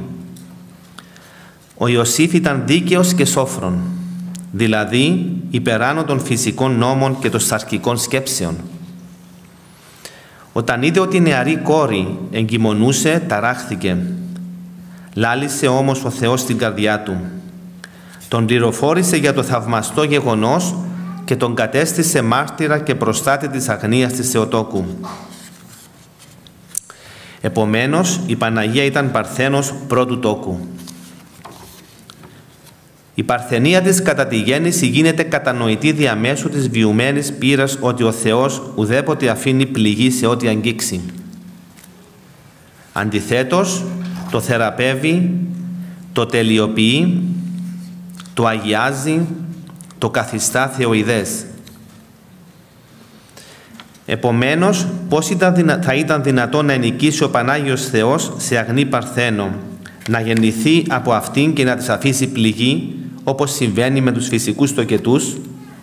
Ο Ιωσήφ ήταν δίκαιος και σόφρον, δηλαδή υπεράνω των φυσικών νόμων και των σαρκικών σκέψεων. Όταν είδε ότι η νεαρή κόρη εγκυμονούσε, ταράχθηκε. Λάλησε όμως ο Θεός στην καρδιά του. Τον πληροφόρησε για το θαυμαστό γεγονός και τον κατέστησε μάρτυρα και προστάτη της αγνίας της Θεοτόκου. Επομένως, η Παναγία ήταν παρθένος πρώτου τόκου. Η παρθενία της κατά τη γέννηση γίνεται κατανοητή διαμέσου της βιωμένης πείρας ότι ο Θεός ουδέποτε αφήνει πληγή σε ό,τι αγγίξει. Αντιθέτως, το θεραπεύει, το τελειοποιεί, το αγιάζει, το καθιστά θεοειδές. Επομένως, πώς ήταν, θα ήταν δυνατόν να ενοικήσει ο Πανάγιος Θεός σε αγνή παρθένο, να γεννηθεί από αυτήν και να της αφήσει πληγή, όπως συμβαίνει με τους φυσικούς τοκετούς?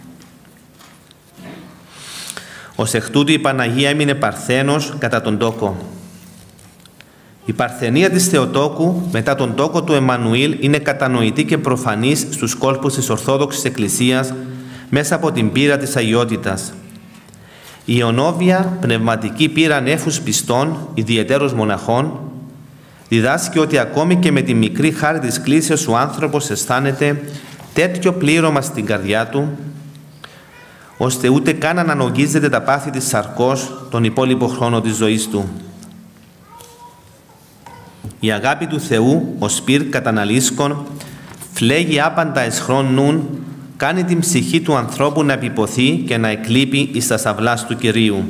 Ως εκ τούτου η Παναγία έμεινε παρθένος κατά τον τόκο. Η παρθενία της Θεοτόκου μετά τον τόκο του Εμμανουήλ είναι κατανοητή και προφανής στους κόλπους της Ορθόδοξης Εκκλησίας μέσα από την πείρα της αγιότητας. Η Ιωνόβια, πνευματική πείρα νέφους πιστών, ιδιαιτέρως μοναχών, διδάσκει ότι ακόμη και με τη μικρή χάρη της κλήσεως ο άνθρωπος αισθάνεται τέτοιο πλήρωμα στην καρδιά του, ώστε ούτε καν αναλογίζεται τα πάθη της σαρκός τον υπόλοιπο χρόνο της ζωής του. Η αγάπη του Θεού, ο σπίρ καταναλίσκων, φλέγει άπαντα εσχρόν νουν, κάνει την ψυχή του ανθρώπου να επιποθεί και να εκλείπει εις τα σαυλάς του Κυρίου.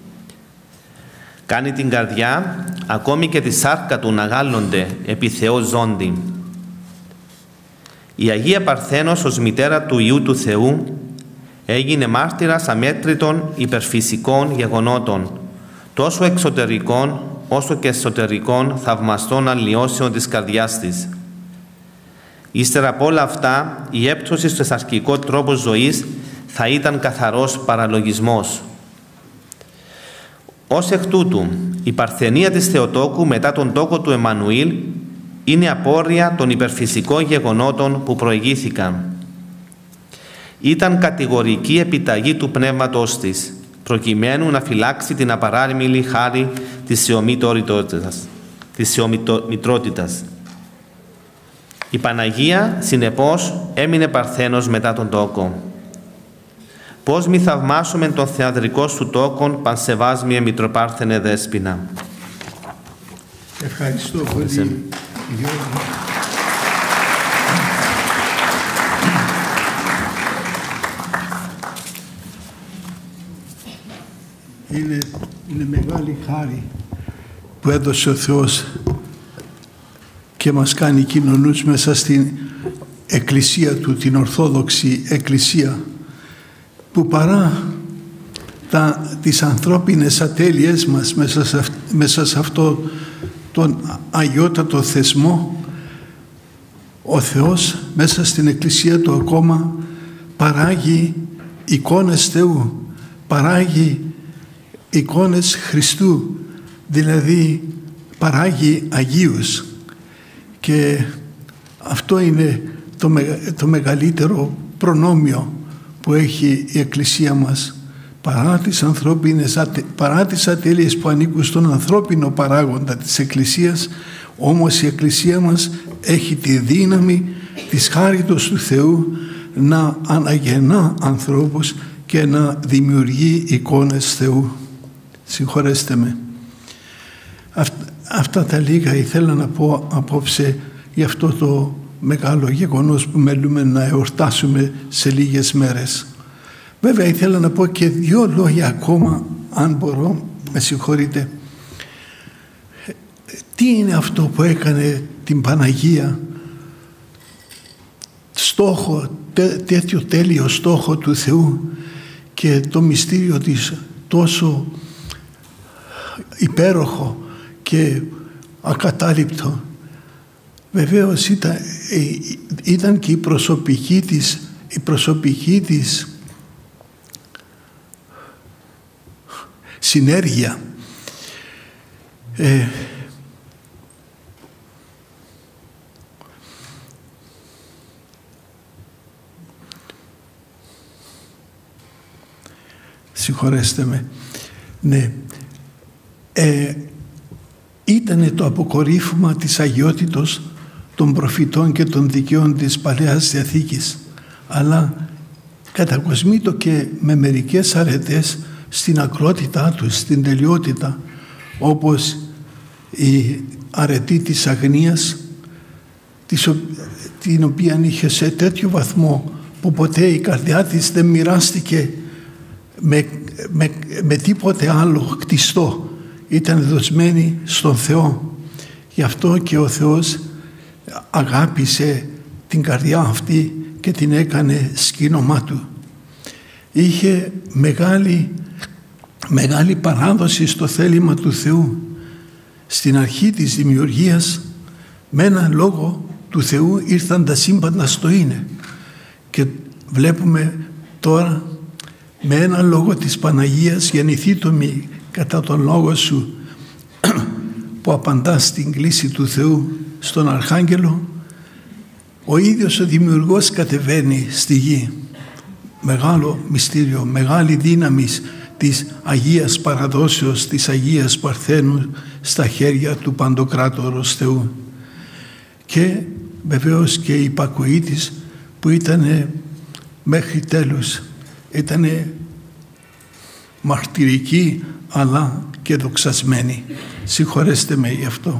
Κάνει την καρδιά, ακόμη και τη σάρκα του να γάλλονται επί Θεό ζώντη. Η Αγία Παρθένος ως μητέρα του Υιού του Θεού Έγινε μάρτυρας αμέτρητων υπερφυσικών γεγονότων, τόσο εξωτερικών όσο και εσωτερικών θαυμαστών αλλοιώσεων της καρδιάς της. Ύστερα από όλα αυτά, η έπτωση στο εσαρκικό τρόπο ζωής θα ήταν καθαρός παραλογισμός. Ως εκ τούτου, η παρθενία της Θεοτόκου μετά τον τόκο του Εμμανουήλ είναι απόρρια των υπερφυσικών γεγονότων που προηγήθηκαν. Ήταν κατηγορική επιταγή του πνεύματος της, προκειμένου να φυλάξει την απαράμιλη χάρη της Θεομητρότητας. Η Παναγία, συνεπώς, έμεινε παρθένος μετά τον τόκο. Πώς μη θαυμάσουμε τον θεατρικό σου τόκον, πανσεβάσμιε Μητροπάρθενε Δέσποινα. Ευχαριστώ πολύ, Γιώργο. Είναι, είναι μεγάλη χάρη που έδωσε ο Θεός και μας κάνει κοινωνούς μέσα στην Εκκλησία Του, την Ορθόδοξη Εκκλησία, που παρά τα, τις ανθρώπινες ατέλειες μας μέσα σε, μέσα σε αυτό τον αγιότατο θεσμό, ο Θεός μέσα στην Εκκλησία Του ακόμα παράγει εικόνες Θεού, παράγει εικόνες Χριστού, δηλαδή παράγει Αγίους. Και αυτό είναι το, το μεγαλύτερο προνόμιο που έχει η Εκκλησία μας, παρά τις ανθρώπινες, παρά τις ατέλειες που ανήκουν στον ανθρώπινο παράγοντα της Εκκλησίας, όμως η Εκκλησία μας έχει τη δύναμη της χάριτος του Θεού να αναγεννά ανθρώπους και να δημιουργεί εικόνες Θεού. Συγχωρέστε με. Αυτά τα λίγα ήθελα να πω απόψε για αυτό το μεγάλο γεγονός που μέλουμε να εορτάσουμε σε λίγες μέρες. Βέβαια ήθελα να πω και δύο λόγια ακόμα, αν μπορώ, με συγχωρείτε. Τι είναι αυτό που έκανε την Παναγία στόχο, τέ, τέτοιο τέλειο στόχο του Θεού, και το μυστήριο της τόσο υπέροχο και ακατάληπτο. Βεβαίως ήταν, ήταν και η προσωπική της, η προσωπική της συνέργεια. Ε, συγχωρέστε με. Ναι. Ε, ήτανε το αποκορύφωμα της αγιότητος των προφητών και των δικαίων της Παλαιάς Διαθήκης, αλλά κατακοσμήτω και με μερικές αρετές στην ακρότητά τους, στην τελειότητα, όπως η αρετή της αγνίας, την οποία είχε σε τέτοιο βαθμό που ποτέ η καρδιά της δεν μοιράστηκε με, με, με τίποτε άλλο κτιστό, ήταν δοσμένη στον Θεό. Γι' αυτό και ο Θεός αγάπησε την καρδιά αυτή και την έκανε σκήνωμά Του. Είχε μεγάλη, μεγάλη παράδοση στο θέλημα του Θεού. Στην αρχή της δημιουργίας, με έναν λόγο του Θεού ήρθαν τα σύμπαντα στο είναι. Και βλέπουμε τώρα με έναν λόγο της Παναγίας, γεννηθεί το μη κατά τον λόγο σου, που απαντά στην κλήση του Θεού στον Αρχάγγελο, ο ίδιος ο Δημιουργός κατεβαίνει στη γη. Μεγάλο μυστήριο, μεγάλη δύναμη της Αγίας Παραδόσεως, της Αγίας Παρθένου στα χέρια του Παντοκράτορος Θεού. Και βεβαίως και η υπακοή της που ήταν μέχρι τέλους, ήταν μαρτυρική αλλά και δοξασμένη. Συγχωρέστε με γι' αυτό.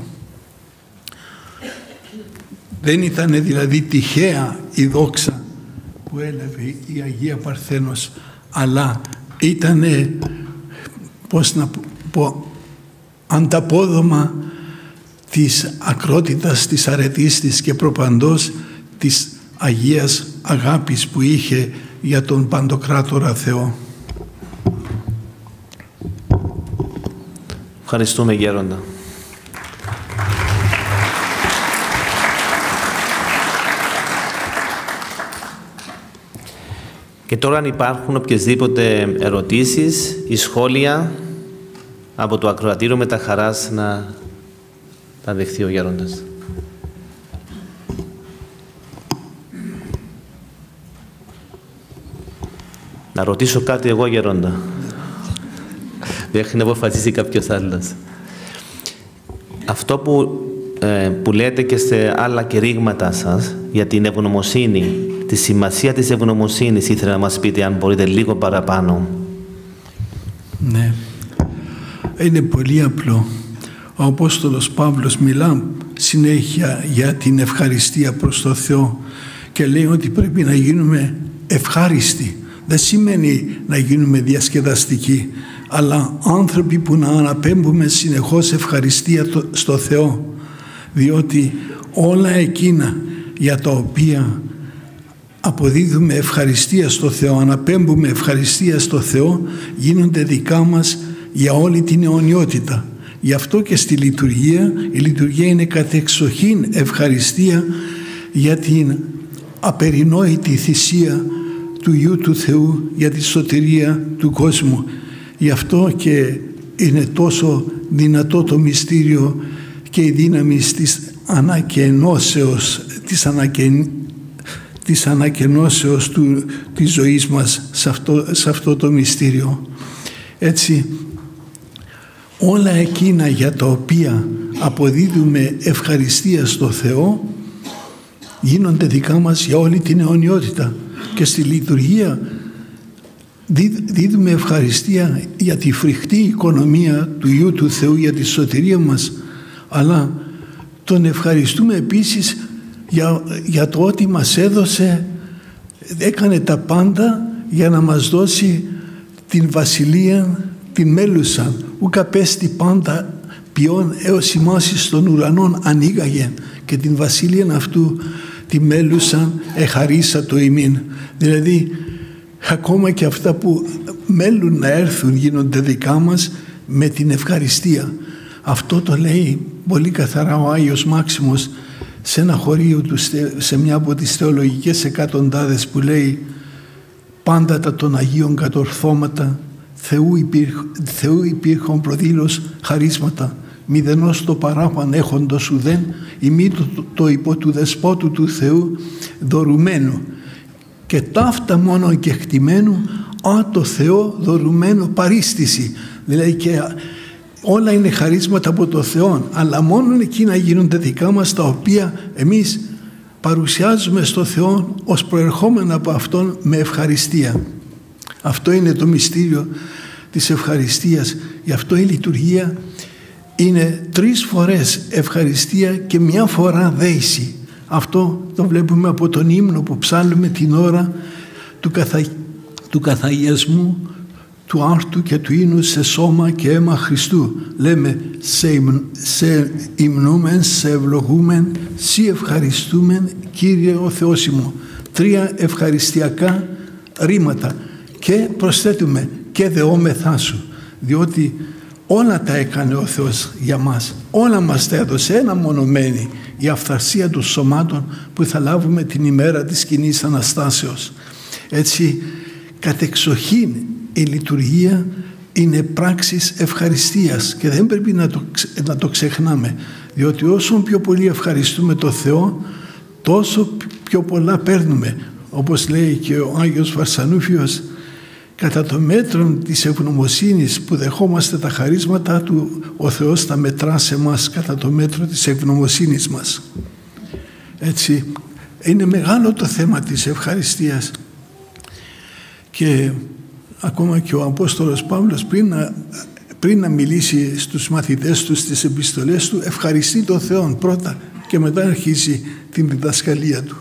Δεν ήταν δηλαδή τυχαία η δόξα που έλαβε η Αγία Παρθένος, αλλά ήταν, πώς να πω, ανταπόδομα της ακρότητας, της αρετής της και προπαντός της Αγίας αγάπης που είχε για τον Παντοκράτορα Θεό. Ευχαριστούμε, Γέροντα. Και τώρα, αν υπάρχουν οποιασδήποτε ερωτήσεις ή σχόλια από το ακροατήριο, με τα χαράς να τα δεχθεί ο Γέροντας. Να ρωτήσω κάτι εγώ, Γέροντα. Μέχρι να αποφασίσει κάποιος άλλος. Αυτό που, ε, που λέτε και σε άλλα κηρύγματα σας για την ευγνωμοσύνη, τη σημασία της ευγνωμοσύνης, ήθελα να μας πείτε, αν μπορείτε, λίγο παραπάνω. Ναι. Είναι πολύ απλό. Ο Απόστολος Παύλος μιλά συνέχεια για την ευχαριστία προς το Θεό και λέει ότι πρέπει να γίνουμε ευχάριστοι. Δεν σημαίνει να γίνουμε διασκεδαστικοί, αλλά άνθρωποι που να αναπέμπουμε συνεχώς ευχαριστία στο Θεό, διότι όλα εκείνα για τα οποία αποδίδουμε ευχαριστία στο Θεό, αναπέμπουμε ευχαριστία στο Θεό, γίνονται δικά μας για όλη την αιωνιότητα. Γι' αυτό και στη λειτουργία, η λειτουργία είναι κατεξοχήν ευχαριστία για την απερινόητη θυσία του Υιού του Θεού για τη σωτηρία του κόσμου. Γι' αυτό και είναι τόσο δυνατό το μυστήριο και η δύναμη της ανακαινώσεως, της, ανακαι... της ανακαινώσεως του, της ζωής μας σε αυτό, σε αυτό το μυστήριο. Έτσι, όλα εκείνα για τα οποία αποδίδουμε ευχαριστία στο Θεό γίνονται δικά μας για όλη την αιωνιότητα. Και στη λειτουργία δίδουμε ευχαριστία για τη φρικτή οικονομία του Υιού του Θεού, για τη σωτηρία μας, αλλά τον ευχαριστούμε επίσης για, για το ότι μας έδωσε, έκανε τα πάντα για να μας δώσει την βασιλεία, την μέλουσα, ούκα πέστη πάντα ποιόν έως ημάς των ουρανών ανοίγαγεν, και την βασιλεία αυτού τη μέλουσαν εχαρίσα το ημίν. Δηλαδή ακόμα και αυτά που μέλουν να έρθουν γίνονται δικά μας με την ευχαριστία. Αυτό το λέει πολύ καθαρά ο Άγιος Μάξιμος σε ένα χωρίο του, σε μια από τις θεολογικές εκατοντάδες, που λέει «Πάντα τα των Αγίων κατορθώματα Θεού, υπήρχ, Θεού υπήρχον προδήλως χαρίσματα, μηδενός το παράπαν έχοντος ουδέν, ημί το, το, το υπό του δεσπότου του Θεού δωρουμένου, και ταύτα μόνο και χτιμένου α το Θεό δωρουμένο παρίστηση». Δηλαδή και όλα είναι χαρίσματα από το Θεό, αλλά μόνο εκείνα γίνονται δικά μας τα οποία εμείς παρουσιάζουμε στο Θεό ως προερχόμενα από Αυτόν με ευχαριστία. Αυτό είναι το μυστήριο της ευχαριστίας. Γι' αυτό η λειτουργία είναι τρεις φορές ευχαριστία και μια φορά δέηση. Αυτό το βλέπουμε από τον ύμνο που ψάλλουμε την ώρα του, καθα... του καθαγιασμού του άρτου και του ίνου σε σώμα και αίμα Χριστού. Λέμε σε, υμ... σε υμνούμεν, σε ευλογούμεν, σοι ευχαριστούμεν Κύριε ο Θεός ημών. Τρία ευχαριστιακά ρήματα και προσθέτουμε και δεόμεθά σου, διότι όλα τα έκανε ο Θεός για μας, όλα μας τα έδωσε, ένα μονομένη η αυθαρσία των σωμάτων που θα λάβουμε την ημέρα της κοινής Αναστάσεως. Έτσι κατεξοχήν η λειτουργία είναι πράξεις ευχαριστίας και δεν πρέπει να το, να το ξεχνάμε, διότι όσο πιο πολύ ευχαριστούμε το Θεό, τόσο πιο πολλά παίρνουμε. Όπως λέει και ο Άγιος Βαρσανούφιος, κατά το μέτρο της ευγνωμοσύνης που δεχόμαστε τα χαρίσματα Του, ο Θεός τα μετρά σε μας κατά το μέτρο της ευγνωμοσύνης μας. Έτσι, είναι μεγάλο το θέμα της ευχαριστίας. Και ακόμα και ο Απόστολος Παύλος πριν να, πριν να μιλήσει στους μαθητές του στις επιστολές του, ευχαριστεί τον Θεό πρώτα και μετά αρχίζει την διδασκαλία του.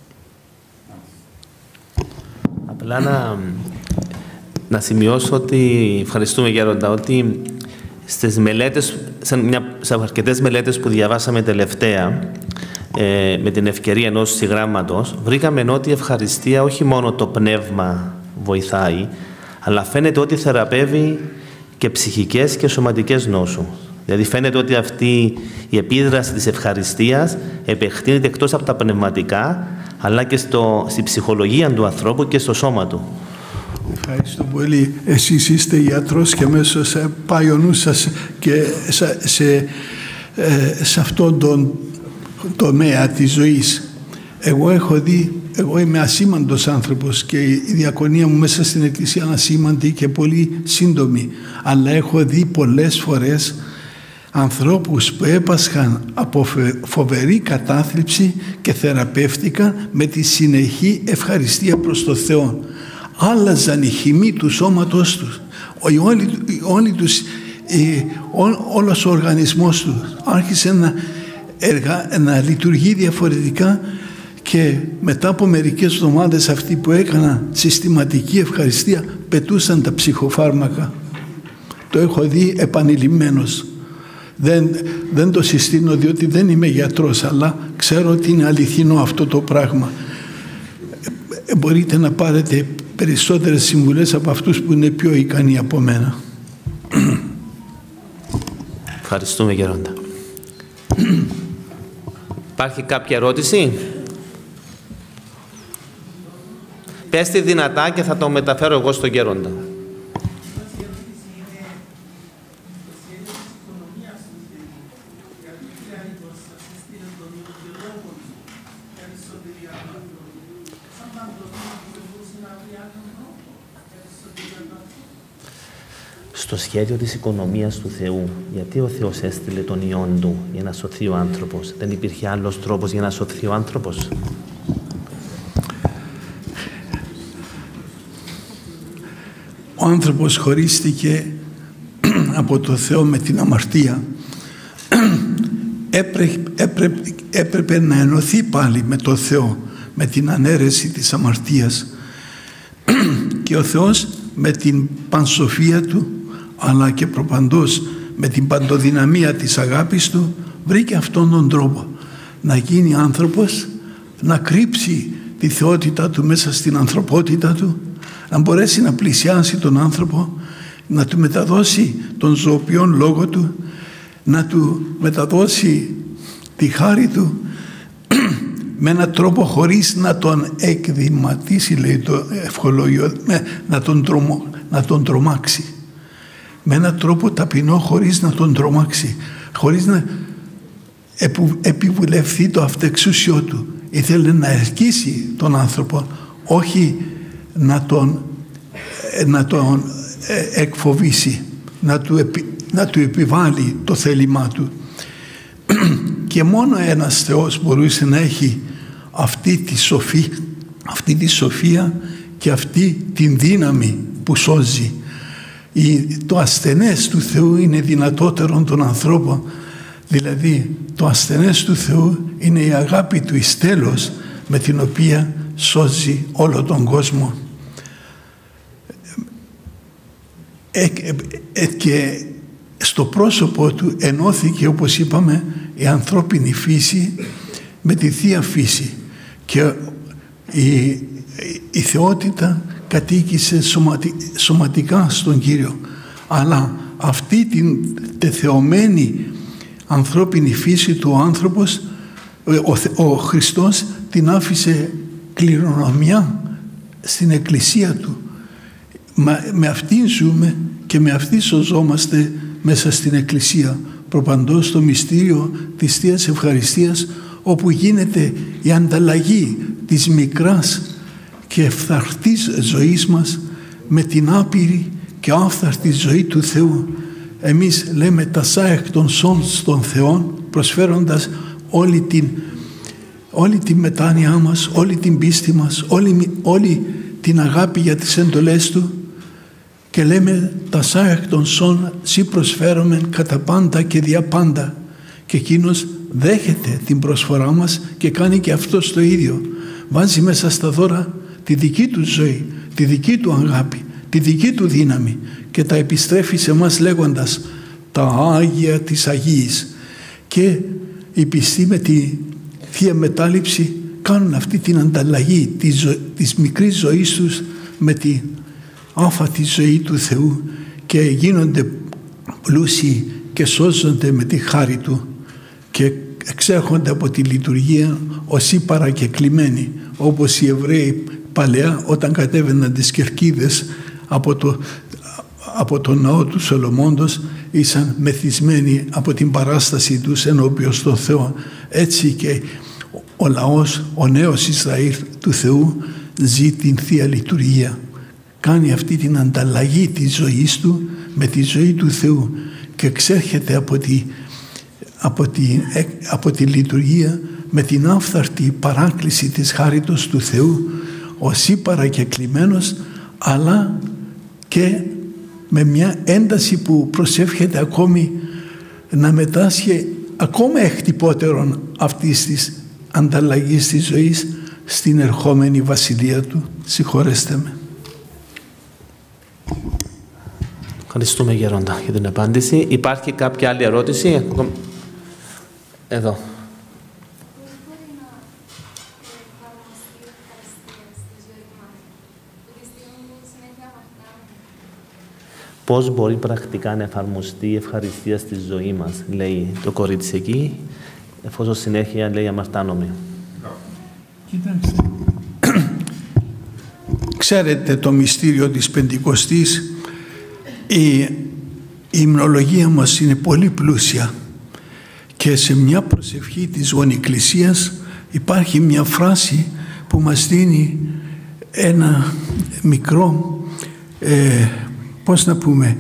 Απλά να, να σημειώσω ότι, ευχαριστούμε Γέροντα, ότι στις μελέτες, σε, μια, σε αρκετές μελέτες που διαβάσαμε τελευταία, ε, με την ευκαιρία ενός συγγράμματος, βρήκαμε ότι η ευχαριστία όχι μόνο το πνεύμα βοηθάει, αλλά φαίνεται ότι θεραπεύει και ψυχικές και σωματικές νόσους. Δηλαδή φαίνεται ότι αυτή η επίδραση της ευχαριστίας επεκτείνεται εκτός από τα πνευματικά, αλλά και στο, στη ψυχολογία του ανθρώπου και στο σώμα του. Ευχαριστώ πολύ. Εσείς είστε ιατρός και μέσω σε πάει ο νους σας και σε, σε, σε αυτόν τον τομέα της ζωής. Εγώ έχω δει, εγώ είμαι ασήμαντος άνθρωπος και η διακονία μου μέσα στην Εκκλησία είναι ασήμαντη και πολύ σύντομη, αλλά έχω δει πολλές φορές ανθρώπους που έπασχαν από φοβερή κατάθλιψη και θεραπεύτηκαν με τη συνεχή ευχαριστία προς το Θεό. Άλλαζαν η χημή του σώματός τους, όλη, όλη τους, ό, όλος ο οργανισμός τους άρχισε να, εργα, να λειτουργεί διαφορετικά και μετά από μερικές εβδομάδες αυτοί που έκαναν συστηματική ευχαριστία πετούσαν τα ψυχοφάρμακα. Το έχω δει επανειλημμένος. Δεν, δεν το συστήνω διότι δεν είμαι γιατρός, αλλά ξέρω ότι είναι αληθινό αυτό το πράγμα. Ε, μπορείτε να πάρετε περισσότερες συμβουλές από αυτούς που είναι πιο ικανοί από μένα. Ευχαριστούμε, Γερόντα. Υπάρχει κάποια ερώτηση? Πέστε δυνατά και θα το μεταφέρω εγώ στον Γερόντα. Στο σχέδιο της οικονομίας του Θεού, γιατί ο Θεός έστειλε τον Υιόν Του για να σωθεί ο άνθρωπος? Δεν υπήρχε άλλος τρόπος για να σωθεί ο άνθρωπος? Ο άνθρωπος χωρίστηκε από το Θεό με την αμαρτία. Έπρεπε, έπρεπε, έπρεπε να ενωθεί πάλι με το Θεό με την ανέρεση της αμαρτίας και ο Θεός με την πανσοφία Του αλλά και προπαντός με την παντοδυναμία της αγάπης Του βρήκε αυτόν τον τρόπο να γίνει άνθρωπος, να κρύψει τη θεότητα Του μέσα στην ανθρωπότητα Του, να μπορέσει να πλησιάσει τον άνθρωπο, να του μεταδώσει τον ζωοποιόν λόγο Του, να του μεταδώσει τη χάρη Του με έναν τρόπο χωρίς να τον εκδηματίσει, λέει το ευχολόγιο, να τον, τρομο, να τον τρομάξει. Με έναν τρόπο ταπεινό χωρίς να τον τρομάξει, χωρίς να επιβουλευθεί το αυτεξούσιό Του. Ήθελε να ελκύσει τον άνθρωπο, όχι να τον, να τον εκφοβήσει, να του, επι, να του επιβάλλει το θέλημά Του. Και μόνο ένας Θεός μπορούσε να έχει αυτή τη σοφή, αυτή τη σοφία και αυτή την δύναμη που σώζει. Η, το ασθενές του Θεού είναι δυνατότερον των ανθρώπων, δηλαδή το ασθενές του Θεού είναι η αγάπη Του εις τέλος με την οποία σώζει όλο τον κόσμο. Ε, ε, ε, και στο πρόσωπο Του ενώθηκε, όπως είπαμε, η ανθρώπινη φύση με τη Θεία Φύση και η, η, η θεότητα κατοίκησε σωματι, σωματικά στον Κύριο, αλλά αυτή την τεθεωμένη ανθρώπινη φύση του ο άνθρωπος, ο, ο Χριστός την άφησε κληρονομιά στην Εκκλησία Του. Με, με αυτήν ζούμε και με αυτή σωζόμαστε μέσα στην Εκκλησία, προπαντός το μυστήριο της Θείας Ευχαριστίας, όπου γίνεται η ανταλλαγή της μικράς και ευθαρτής ζωής μας με την άπειρη και άφθαρτη ζωή του Θεού. Εμείς λέμε τασά εκ των σών των Θεών, προσφέροντας όλη την, όλη την μετάνοιά μας, όλη την πίστη μας, όλη, όλη την αγάπη για τις εντολές Του, και λέμε τασά εκ των σών σύ προσφέρομεν κατά πάντα και δια πάντα, και εκείνος δέχεται την προσφορά μας και κάνει και αυτός το ίδιο. Βάζει μέσα στα δώρα τη δική Του ζωή, τη δική Του αγάπη, τη δική Του δύναμη και τα επιστρέφει σε μας λέγοντας τα Άγια της Αγίης. Και οι πιστοί με τη Θεία Μετάληψη κάνουν αυτή την ανταλλαγή της, ζω... της μικρής ζωής τους με την άφατη ζωή του Θεού και γίνονται πλούσιοι και σώζονται με τη χάρη Του και εξέρχονται από τη λειτουργία ως ή παρακεκλημένοι, όπως οι Εβραίοι παλαιά όταν κατέβαιναν τις κερκίδες από το, από το ναό του Σολομώντος ήσαν μεθυσμένοι από την παράσταση τους ενώπιον στον Θεό. Έτσι και ο λαός, ο νέος Ισραήλ του Θεού ζει την Θεία Λειτουργία. Κάνει αυτή την ανταλλαγή της ζωής του με τη ζωή του Θεού και εξέρχεται από τη, από τη, από τη λειτουργία με την άφθαρτη παράκληση της χάριτος του Θεού ως ή παρακεκλημένος, αλλά και με μια ένταση που προσεύχεται ακόμη να μετάσχει ακόμα εκτυπώτερον αυτής της ανταλλαγής της ζωής στην ερχόμενη βασιλεία Του. Συγχωρέστε με. Ευχαριστούμε Γερόντα για την απάντηση. Υπάρχει κάποια άλλη ερώτηση? Εδώ. Πώς μπορεί πρακτικά να εφαρμοστεί η ευχαριστία στη ζωή μας, λέει το κορίτσι εκεί, εφόσον συνέχεια λέει αμαρτάνομαι. Κοιτάξτε. Ξέρετε το μυστήριο της Πεντηκοστής, η, η υμνολογία μας είναι πολύ πλούσια και σε μια προσευχή της Γονικλησίας υπάρχει μια φράση που μας δίνει ένα μικρό, ε, πώς να πούμε,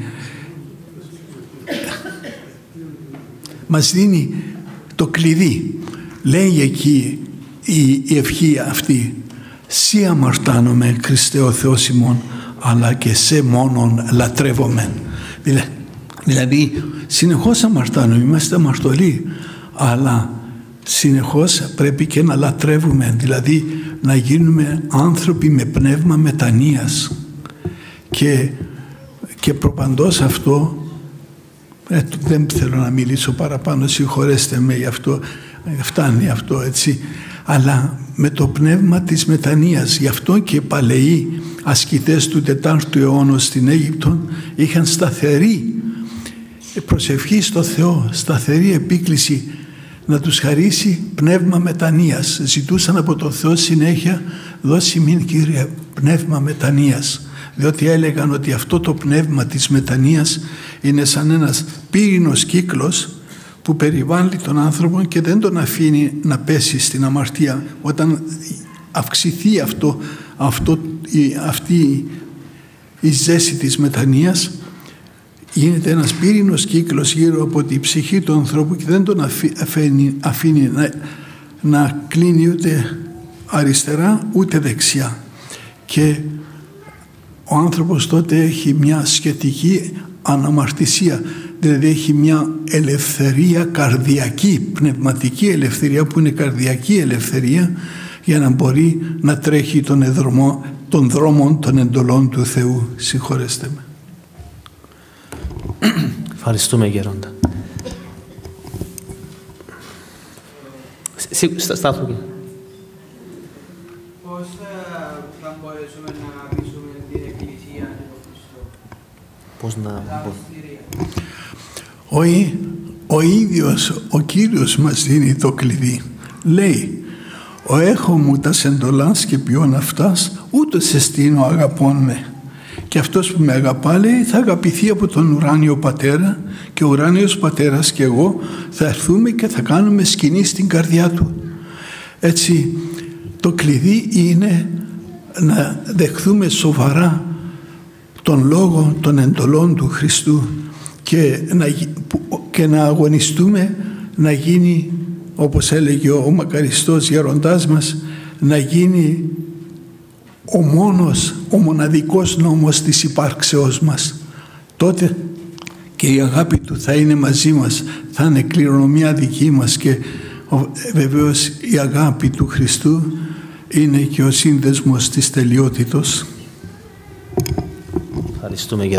μας δίνει το κλειδί. Λέει εκεί η, η ευχή αυτή: «Σύ αμαρτάνομαι, Χριστέ ο Θεός ημών, αλλά και σε μόνον λατρεύομαι». Δηλαδή, συνεχώς αμαρτάνουμε, είμαστε αμαρτωλοί, αλλά συνεχώς πρέπει και να λατρεύουμε, δηλαδή να γίνουμε άνθρωποι με πνεύμα μετανοίας. Και, και προπαντός αυτό, ε, δεν θέλω να μιλήσω παραπάνω, συγχωρέστε με γι' αυτό, φτάνει αυτό έτσι, αλλά με το πνεύμα της μετανοίας. Γι' αυτό και οι παλαιοί ασκητές του τετάρτου αιώνα στην Αίγυπτο είχαν σταθερή προσευχή στο Θεό, σταθερή επίκληση να τους χαρίσει πνεύμα μετανοίας. Ζητούσαν από τον Θεό συνέχεια: «Δώσει μην, Κύριε, πνεύμα μετανοίας», διότι έλεγαν ότι αυτό το πνεύμα της μετανοίας είναι σαν ένας πύρινος κύκλος που περιβάλλει τον άνθρωπο και δεν τον αφήνει να πέσει στην αμαρτία. Όταν αυξηθεί αυτό, αυτό, η, αυτή η ζέση της μετανοίας, γίνεται ένας πύρινος κύκλος γύρω από την ψυχή του ανθρώπου και δεν τον αφήνει, αφήνει να, να κλείνει ούτε αριστερά ούτε δεξιά. Και ο άνθρωπος τότε έχει μια σχετική αναμαρτησία, δηλαδή έχει μια ελευθερία καρδιακή, πνευματική ελευθερία που είναι καρδιακή ελευθερία, για να μπορεί να τρέχει τον δρόμο, τον δρόμο των εντολών του Θεού. Συγχωρέστε με. Ευχαριστούμε Γερόντα. Στάθου εκεί. Πώς θα μπορέσουμε να πείσουμε την Εκκλησία για τον Χριστό? Πώς να... Ο, ο ίδιος ο Κύριος μας δίνει το κλειδί. Λέει: «Ο έχω μου τα εντολάς και ποιον αυτάς, ούτως εστίν ο αγαπών με. Και αυτός που με αγαπά, λέει, θα αγαπηθεί από τον ουράνιο Πατέρα, και ο ουράνιος Πατέρας και εγώ θα έρθουμε και θα κάνουμε σκηνή στην καρδιά του». Έτσι το κλειδί είναι να δεχθούμε σοβαρά τον λόγο των εντολών του Χριστού και να, και να αγωνιστούμε να γίνει, όπως έλεγε ο μακαριστός γεροντάς μας, να γίνει ο μόνος, ο μοναδικός νόμος της υπάρξεώς μας. Τότε και η αγάπη του θα είναι μαζί μας, θα είναι κληρονομιά δική μας, και βεβαίως η αγάπη του Χριστού είναι και ο σύνδεσμος της τελειότητος. Ευχαριστούμε για...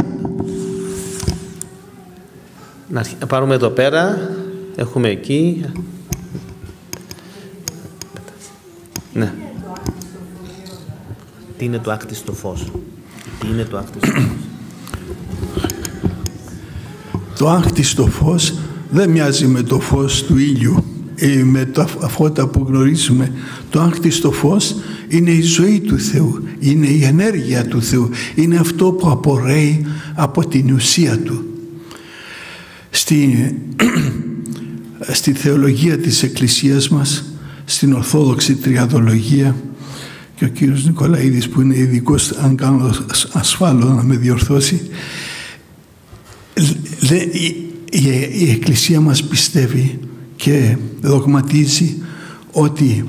Να πάρουμε εδώ πέρα, έχουμε εκεί τι είναι το άκτιστο φως. Τι είναι το άκτιστο φως. Το άκτιστο φως δεν μοιάζει με το φως του ήλιου ή με τα φώτα που γνωρίζουμε. Το άκτιστο φως είναι η ζωή του Θεού, είναι η ενέργεια του Θεού, είναι αυτό που απορρέει από την ουσία Του. Στη, στη θεολογία της Εκκλησίας μας, στην Ορθόδοξη Τριαδολογία, και ο κύριος Νικολαίδης που είναι ειδικός, αν κάνω ασφάλω να με διορθώσει, η, η Εκκλησία μας πιστεύει και δογματίζει ότι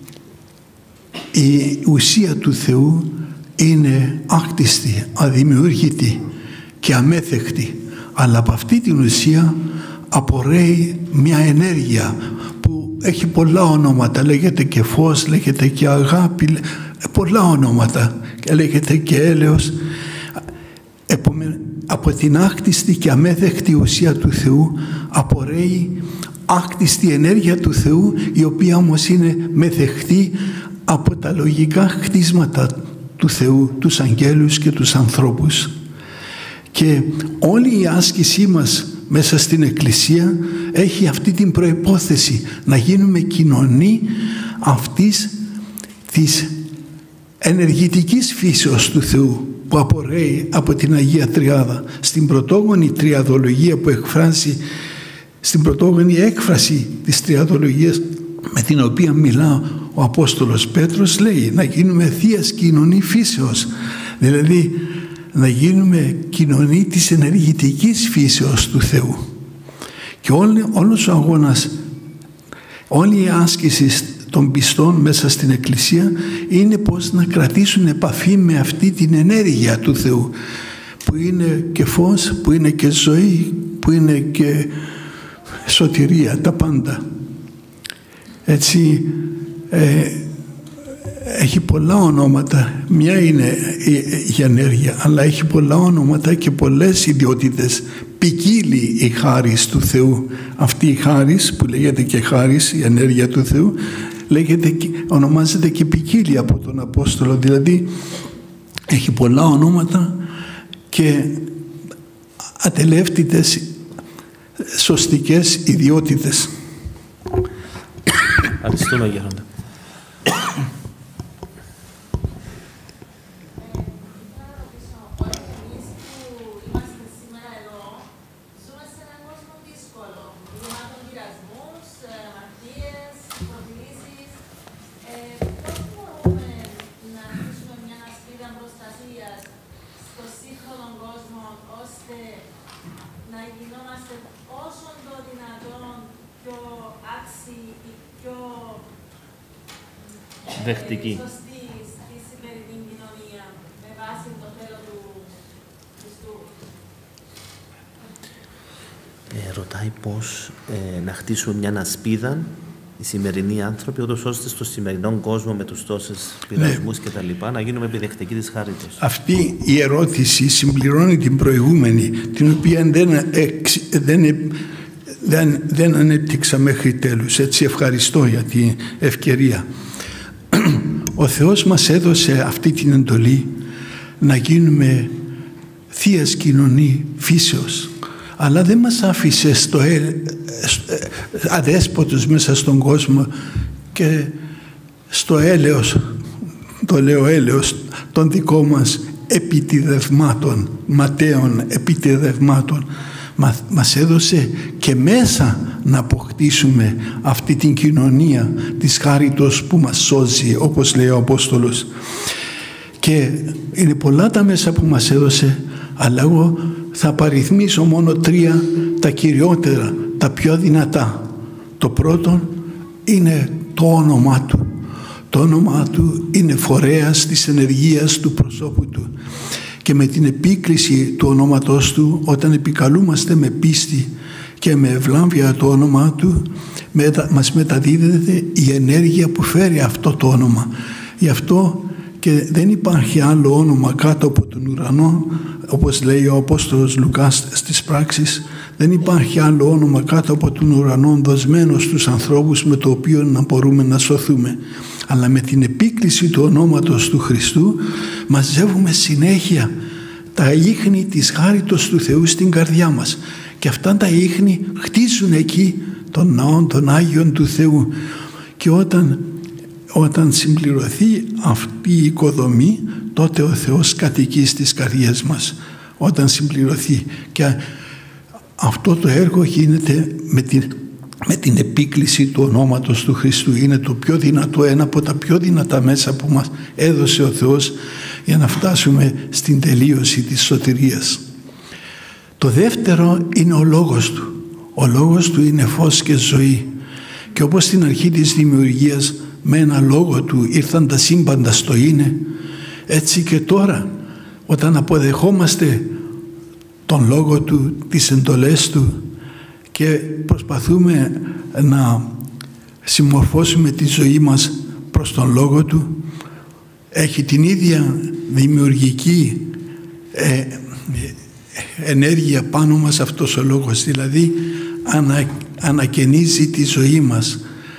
η ουσία του Θεού είναι άκτιστη, αδημιούργητη και αμέθεκτη, αλλά από αυτή την ουσία απορρέει μια ενέργεια που έχει πολλά ονόματα, λέγεται και φως, λέγεται και αγάπη, πολλά ονόματα, και λέγεται και έλεος. Επομένως, από την άκτιστη και αμέθεκτη ουσία του Θεού απορρέει άκτιστη ενέργεια του Θεού, η οποία όμως είναι μεθεχτή από τα λογικά χτίσματα του Θεού, τους αγγέλους και τους ανθρώπους. Και όλη η άσκησή μας μέσα στην Εκκλησία έχει αυτή την προϋπόθεση, να γίνουμε κοινωνοί αυτής της ενεργητικής φύσεως του Θεού που απορρέει από την Αγία Τριάδα. Στην πρωτόγονη τριαδολογία που εκφράζει, στην πρωτόγονη έκφραση της τριαδολογίας με την οποία μιλά ο Απόστολος Πέτρος, λέει να γίνουμε θείας κοινωνή φύσεως, δηλαδή να γίνουμε κοινωνή της ενεργητικής φύσεως του Θεού. Και όλη, όλος ο αγώνας, όλη η άσκηση των πιστών μέσα στην Εκκλησία είναι πώς να κρατήσουν επαφή με αυτή την ενέργεια του Θεού, που είναι και φως, που είναι και ζωή, που είναι και σωτηρία, τα πάντα. Έτσι ε, έχει πολλά ονόματα. Μια είναι η ενέργεια, αλλά έχει πολλά ονόματα και πολλές ιδιότητες. Ποικίλει η χάρις του Θεού. Αυτή η χάρις που λέγεται και χάρις, η ενέργεια του Θεού, λέγεται, ονομάζεται και ποικίλει από τον Απόστολο. Δηλαδή έχει πολλά ονόματα και ατελεύτητες σωστικές ιδιότητες. Ευχαριστούμε, Γέροντα. Δεχτική. Ε, ρωτάει πώς ε, να χτίσουν μια ασπίδα οι σημερινοί άνθρωποι, ούτως ώστε στο σημερινό κόσμο με τους τόσους πειρασμούς ναι. και τα λοιπά, να γίνουμε επιδεκτικοί της χάριτος. Αυτή η ερώτηση συμπληρώνει την προηγούμενη, την οποία δεν, εξ, δεν, δεν, δεν ανέπτυξα μέχρι τέλους. Έτσι ευχαριστώ για την ευκαιρία. Ο Θεός μας έδωσε αυτή την εντολή να γίνουμε θείας κοινωνή φύσεως, αλλά δεν μας άφησε στο ε, αδέσποτους μέσα στον κόσμο και στο έλεος, το λέω έλεος, των δικών μας επιτιδευμάτων, ματαίων επιτιδευμάτων. Μας έδωσε και μέσα να αποκτήσουμε αυτή την κοινωνία της χάριτος που μας σώζει, όπως λέει ο Απόστολος. Και είναι πολλά τα μέσα που μας έδωσε, αλλά εγώ θα παριθμίσω μόνο τρία, τα κυριότερα, τα πιο δυνατά. Το πρώτο είναι το όνομά Του. Το όνομά Του είναι φορέας της ενεργείας του προσώπου Του. Και με την επίκληση του ονόματός Του, όταν επικαλούμαστε με πίστη και με ευλάβεια το όνομά Του, μας μεταδίδεται η ενέργεια που φέρει αυτό το όνομα. Γι' αυτό και δεν υπάρχει άλλο όνομα κάτω από τον ουρανό, όπως λέει ο Απόστολος Λουκάς στις πράξεις, Δεν υπάρχει άλλο όνομα κάτω από τον ουρανό δοσμένο στους ανθρώπους με το οποίο να μπορούμε να σωθούμε. Αλλά με την επίκληση του ονόματος του Χριστού μαζεύουμε συνέχεια τα ίχνη της χάριτος του Θεού στην καρδιά μας. Και αυτά τα ίχνη χτίζουν εκεί τον ναό των Άγιων του Θεού. Και όταν, όταν συμπληρωθεί αυτή η οικοδομή, τότε ο Θεός κατοικεί στις καρδιές μας. Όταν συμπληρωθεί. Και αυτό το έργο γίνεται με την, με την επίκληση του ονόματος του Χριστού. Είναι το πιο δυνατό, ένα από τα πιο δυνατά μέσα που μας έδωσε ο Θεός για να φτάσουμε στην τελείωση της σωτηρίας. Το δεύτερο είναι ο Λόγος Του. Ο Λόγος Του είναι φως και ζωή. Και όπως στην αρχή της δημιουργίας με ένα Λόγο Του ήρθαν τα σύμπαντα στο είναι, έτσι και τώρα όταν αποδεχόμαστε τον Λόγο Του, τις εντολές Του και προσπαθούμε να συμμορφώσουμε τη ζωή μας προς τον Λόγο Του, έχει την ίδια δημιουργική ε, ενέργεια πάνω μας αυτός ο Λόγος, δηλαδή ανα, ανακαινίζει τη ζωή μας,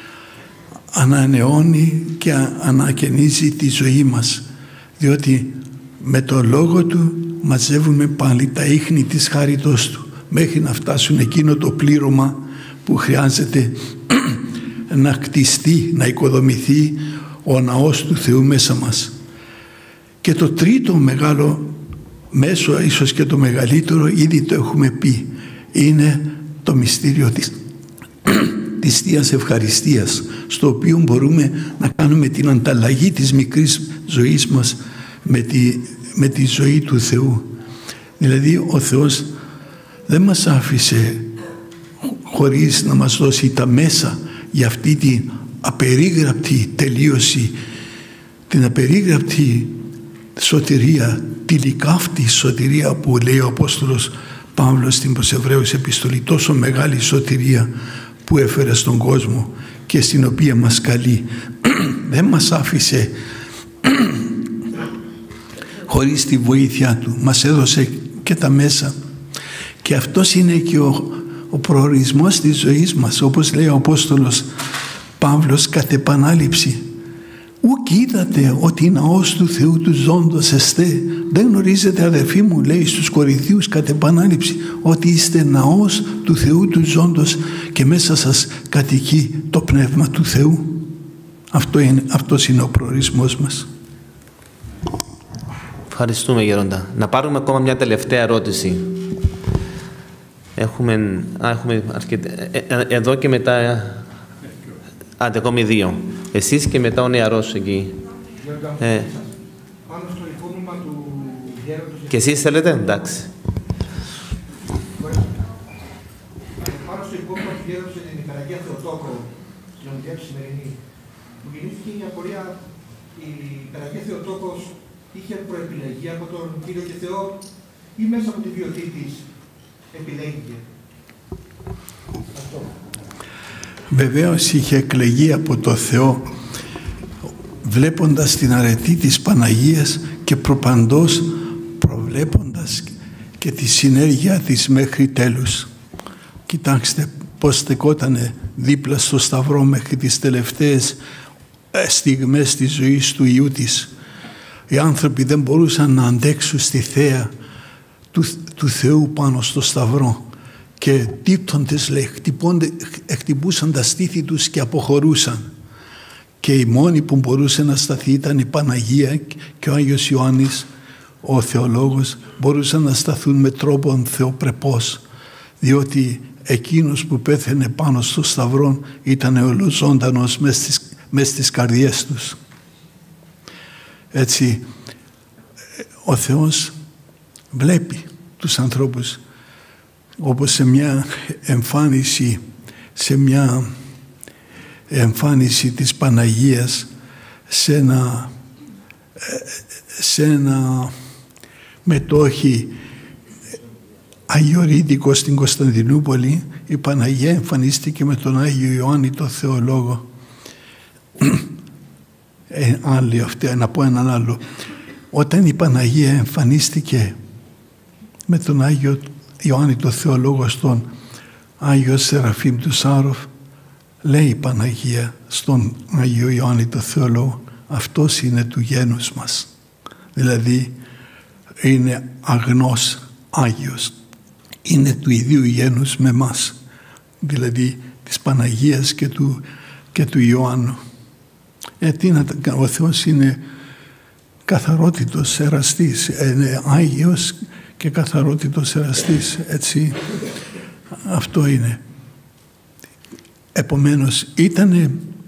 ανανεώνει και ανακαινίζει τη ζωή μας, διότι με τον Λόγο Του μαζεύουμε πάλι τα ίχνη της χάριτος Του μέχρι να φτάσουν εκείνο το πλήρωμα που χρειάζεται να κτιστεί, να οικοδομηθεί ο ναός του Θεού μέσα μας. Και το τρίτο μεγάλο μέσο, ίσως και το μεγαλύτερο, ήδη το έχουμε πει, είναι το μυστήριο της, της Θείας Ευχαριστίας, στο οποίο μπορούμε να κάνουμε την ανταλλαγή της μικρής ζωής μας με τη, με τη ζωή του Θεού. Δηλαδή ο Θεός δεν μας άφησε χωρίς να μας δώσει τα μέσα για αυτή την απερίγραπτη τελείωση, την απερίγραπτη σωτηρία, τη λυκαύτη σωτηρία που λέει ο Απόστολος Παύλος στην προς Εβραίους επιστολή, τόσο μεγάλη σωτηρία που έφερε στον κόσμο και στην οποία μας καλεί. Δεν μας άφησε χωρίς τη βοήθειά Του, μας έδωσε και τα μέσα. Και αυτός είναι και ο, ο προορισμός της ζωής μας, όπως λέει ο Απόστολος Παύλος κατ' επανάληψη. Ουκ είδατε ότι ναός του Θεού του ζώντος εστέ. Δεν γνωρίζετε, αδερφοί μου, λέει στους Κορινθίους κατ' επανάληψη, ότι είστε ναός του Θεού του ζώντος και μέσα σας κατοικεί το Πνεύμα του Θεού. Αυτό είναι, αυτός είναι ο προορισμός μας. Ευχαριστούμε, Γέροντα. Να πάρουμε ακόμα μια τελευταία ερώτηση. Έχουμε, α, έχουμε αρκετά, ε, ε, εδώ και μετά, άντε ακόμη δύο. Εσείς και μετά ο νεαρός εκεί. Ε, και εσείς θέλετε, εντάξει. Πάνω στο υπόμνημα του γέροντος για την Παναγία Θεοτόκο, στην ομιλία τη σημερινή, μου γεννήθηκε η απορία, η Παναγία Θεοτόκος είχε προεπιλεγεί από τον Κύριο και Θεό ή μέσα από τη βιωτή της επιλέγηκε. Αυτό. Βεβαίως είχε εκλεγεί από το Θεό, βλέποντας την αρετή της Παναγίας και προπαντός προβλέποντας και τη συνέργεια της μέχρι τέλους. Κοιτάξτε πώς στεκότανε δίπλα στο Σταυρό μέχρι τις τελευταίες στιγμές της ζωής του Υιού της. Οι άνθρωποι δεν μπορούσαν να αντέξουν στη θέα του, του Θεού πάνω στο Σταυρό και τύπτοντες, λέει, χτυπούσαν τα στήθη τους και αποχωρούσαν. Και η μόνη που μπορούσε να σταθεί ήταν η Παναγία και ο Άγιος Ιωάννης, ο θεολόγος, μπορούσαν να σταθούν με τρόπον θεοπρεπός, διότι εκείνος που πέθαινε πάνω στο Σταυρό ήταν ολοζώντανος μες στις, μες στις καρδιές τους. Έτσι, ο Θεός βλέπει τους ανθρώπους, όπως σε μια εμφάνιση, σε μια εμφάνιση της Παναγίας σε ένα, σε ένα μετόχι αγιορείτικο στην Κωνσταντινούπολη. Η Παναγία εμφανίστηκε με τον Άγιο Ιωάννη το θεολόγο. Ε, άλλη αυτή, να πω έναν άλλο. Όταν η Παναγία εμφανίστηκε με τον Άγιο Ιωάννη το Θεολόγο στον Άγιο Σεραφείμ του Σάροφ, λέει η Παναγία στον Άγιο Ιωάννη το Θεολόγο, αυτός είναι του γένους μας. Δηλαδή είναι αγνός Άγιος, είναι του ιδίου γένους με μας, δηλαδή της Παναγίας και του, και του Ιωάννου. Ε, τι να, ο Θεός είναι καθαρότητος εραστής, είναι Άγιος και καθαρότητος εραστής, έτσι, αυτό είναι. Επομένως ήτανε,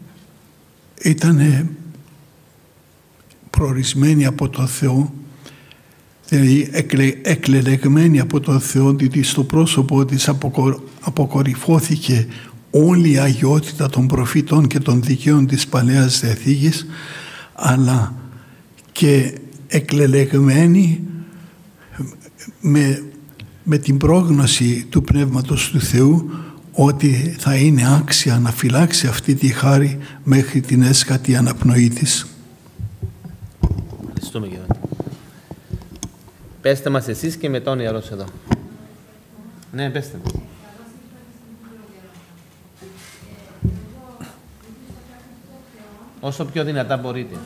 ήτανε προορισμένοι από τον Θεό, δηλαδή εκλε, εκλελεγμένοι από τον Θεό, διότι στο πρόσωπο της αποκο, αποκορυφώθηκε όλη η αγιότητα των προφήτων και των δικαίων της Παλαιάς Διαθήκης, αλλά και εκλελεγμένοι με, με την πρόγνωση του Πνεύματος του Θεού ότι θα είναι άξια να φυλάξει αυτή τη χάρη μέχρι την έσχατη αναπνοή της. Ευχαριστούμε, κύριε. Πέστε μας εσείς και με τον ιερός εδώ. Ναι, πέστε. Όσο πιο δυνατά μπορείτε.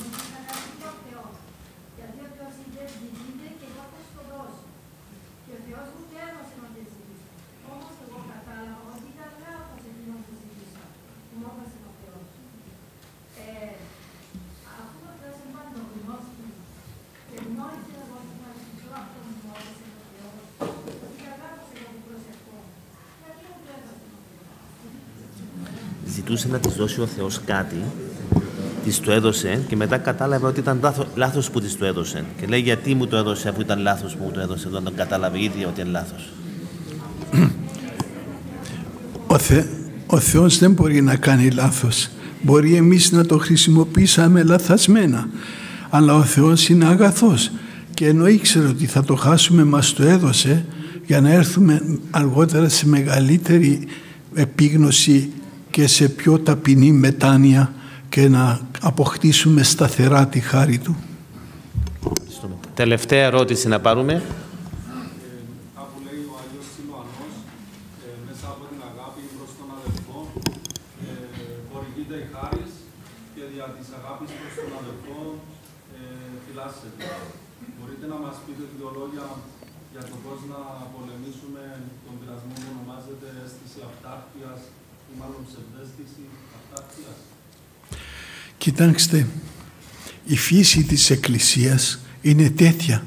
Ζητούσε να της δώσει ο Θεός κάτι, της το έδωσε και μετά κατάλαβε ότι ήταν λάθος, λάθος που της το έδωσε. Και λέει, γιατί μου το έδωσε αφού ήταν λάθος που μου το έδωσε, όταν τον κατάλαβε ήδη ότι είναι λάθος. Ο, Θε, ο Θεός δεν μπορεί να κάνει λάθος. Μπορεί εμείς να το χρησιμοποιήσαμε λαθασμένα. Αλλά ο Θεός είναι αγαθός. Και ενώ ήξερε ότι θα το χάσουμε, μας το έδωσε για να έρθουμε αργότερα σε μεγαλύτερη επίγνωση και σε πιο ταπεινή μετάνοια και να αποκτήσουμε σταθερά τη χάρη Του. Τελευταία ερώτηση να πάρουμε. Ε, κάπου λέει ο Άγιος Σιλουανός, ε, μέσα από την αγάπη προς τον αδελφό, ε, χορηγείται η χάρις και δια της αγάπης προς τον αδελφό ε, φυλάσσεται. Μπορείτε να μας πείτε δύο λόγια για το πώς να πολεμήσουμε τον πειρασμό που ονομάζεται αίσθηση αυτάρκειας ή μάλλον ψευδαίσθηση αυτάρκειας? Κοιτάξτε, η φύση της Εκκλησίας είναι τέτοια.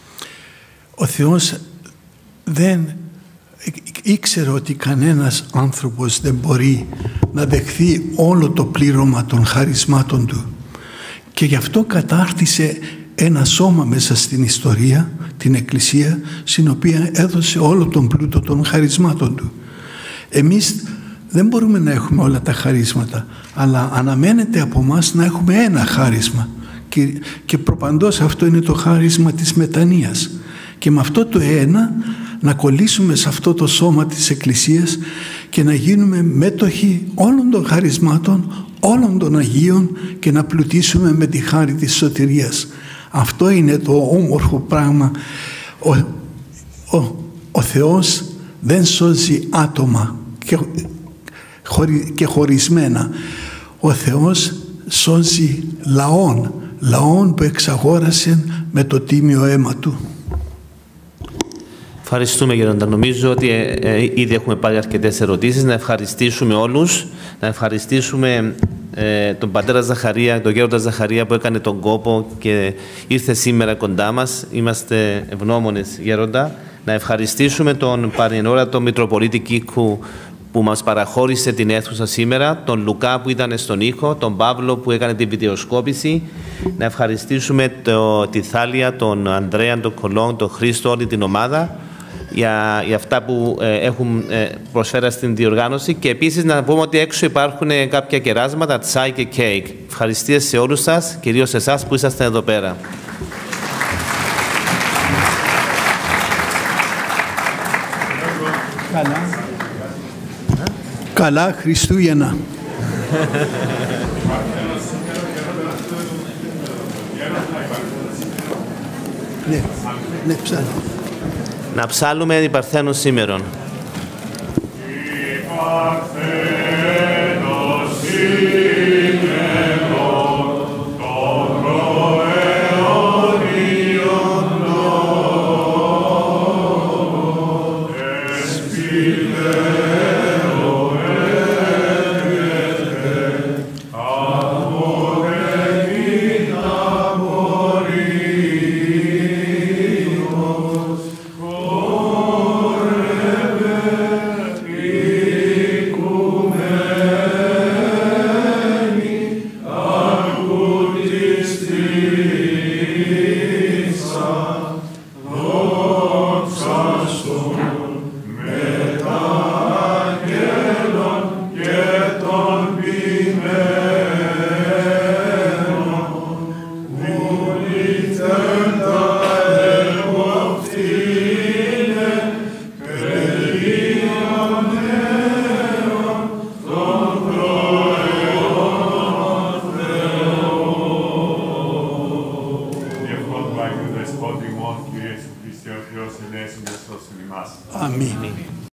Ο Θεός δεν ήξερε ότι κανένας άνθρωπος δεν μπορεί να δεχθεί όλο το πλήρωμα των χαρισμάτων Του. Και γι' αυτό κατάρτισε ένα σώμα μέσα στην ιστορία, την Εκκλησία, στην οποία έδωσε όλο τον πλούτο των χαρισμάτων Του. Εμείς δεν μπορούμε να έχουμε όλα τα χαρίσματα, αλλά αναμένεται από μας να έχουμε ένα χάρισμα. Και, και προπαντός αυτό είναι το χάρισμα της μετανοίας. Και με αυτό το ένα να κολλήσουμε σε αυτό το σώμα της Εκκλησίας και να γίνουμε μέτοχοι όλων των χαρισμάτων, όλων των Αγίων και να πλουτίσουμε με τη χάρη της σωτηρίας. Αυτό είναι το όμορφο πράγμα. Ο, ο, ο Θεός δεν σώζει άτομα και, χωρι, και χωρισμένα. Ο Θεός σώζει λαών, λαών που εξαγόρασε με το τίμιο αίμα Του. Ευχαριστούμε, Γέροντα. Νομίζω ότι ε, ε, ήδη έχουμε πάρει αρκετές ερωτήσεις. Να ευχαριστήσουμε όλους, να ευχαριστήσουμε ε, τον πατέρα Ζαχαρία, τον Γέροντα Ζαχαρία που έκανε τον κόπο και ήρθε σήμερα κοντά μας. Είμαστε ευγνώμονες, Γέροντα. Να ευχαριστήσουμε τον παρενόρατο Μητροπολίτη Κίκου που μας παραχώρησε την αίθουσα σήμερα, τον Λουκά που ήταν στον ήχο, τον Παύλο που έκανε την βιντεοσκόπηση. Να ευχαριστήσουμε το, τη Θάλια, τον Ανδρέα, τον Κολόν, τον Χρήστο, όλη την ομάδα για, για αυτά που ε, έχουν ε, προσφέρει στην διοργάνωση. Και επίσης να πούμε ότι έξω υπάρχουν ε, κάποια κεράσματα, τσάι και κέικ. Ευχαριστίες σε όλους σας, κυρίως εσάς που είσαστε εδώ πέρα. Καλά. Καλά Χριστούγεννα. Ναι, ναι, ψάχνω. Να ψάλουμε η Παρθένος σήμερον. Αμήν.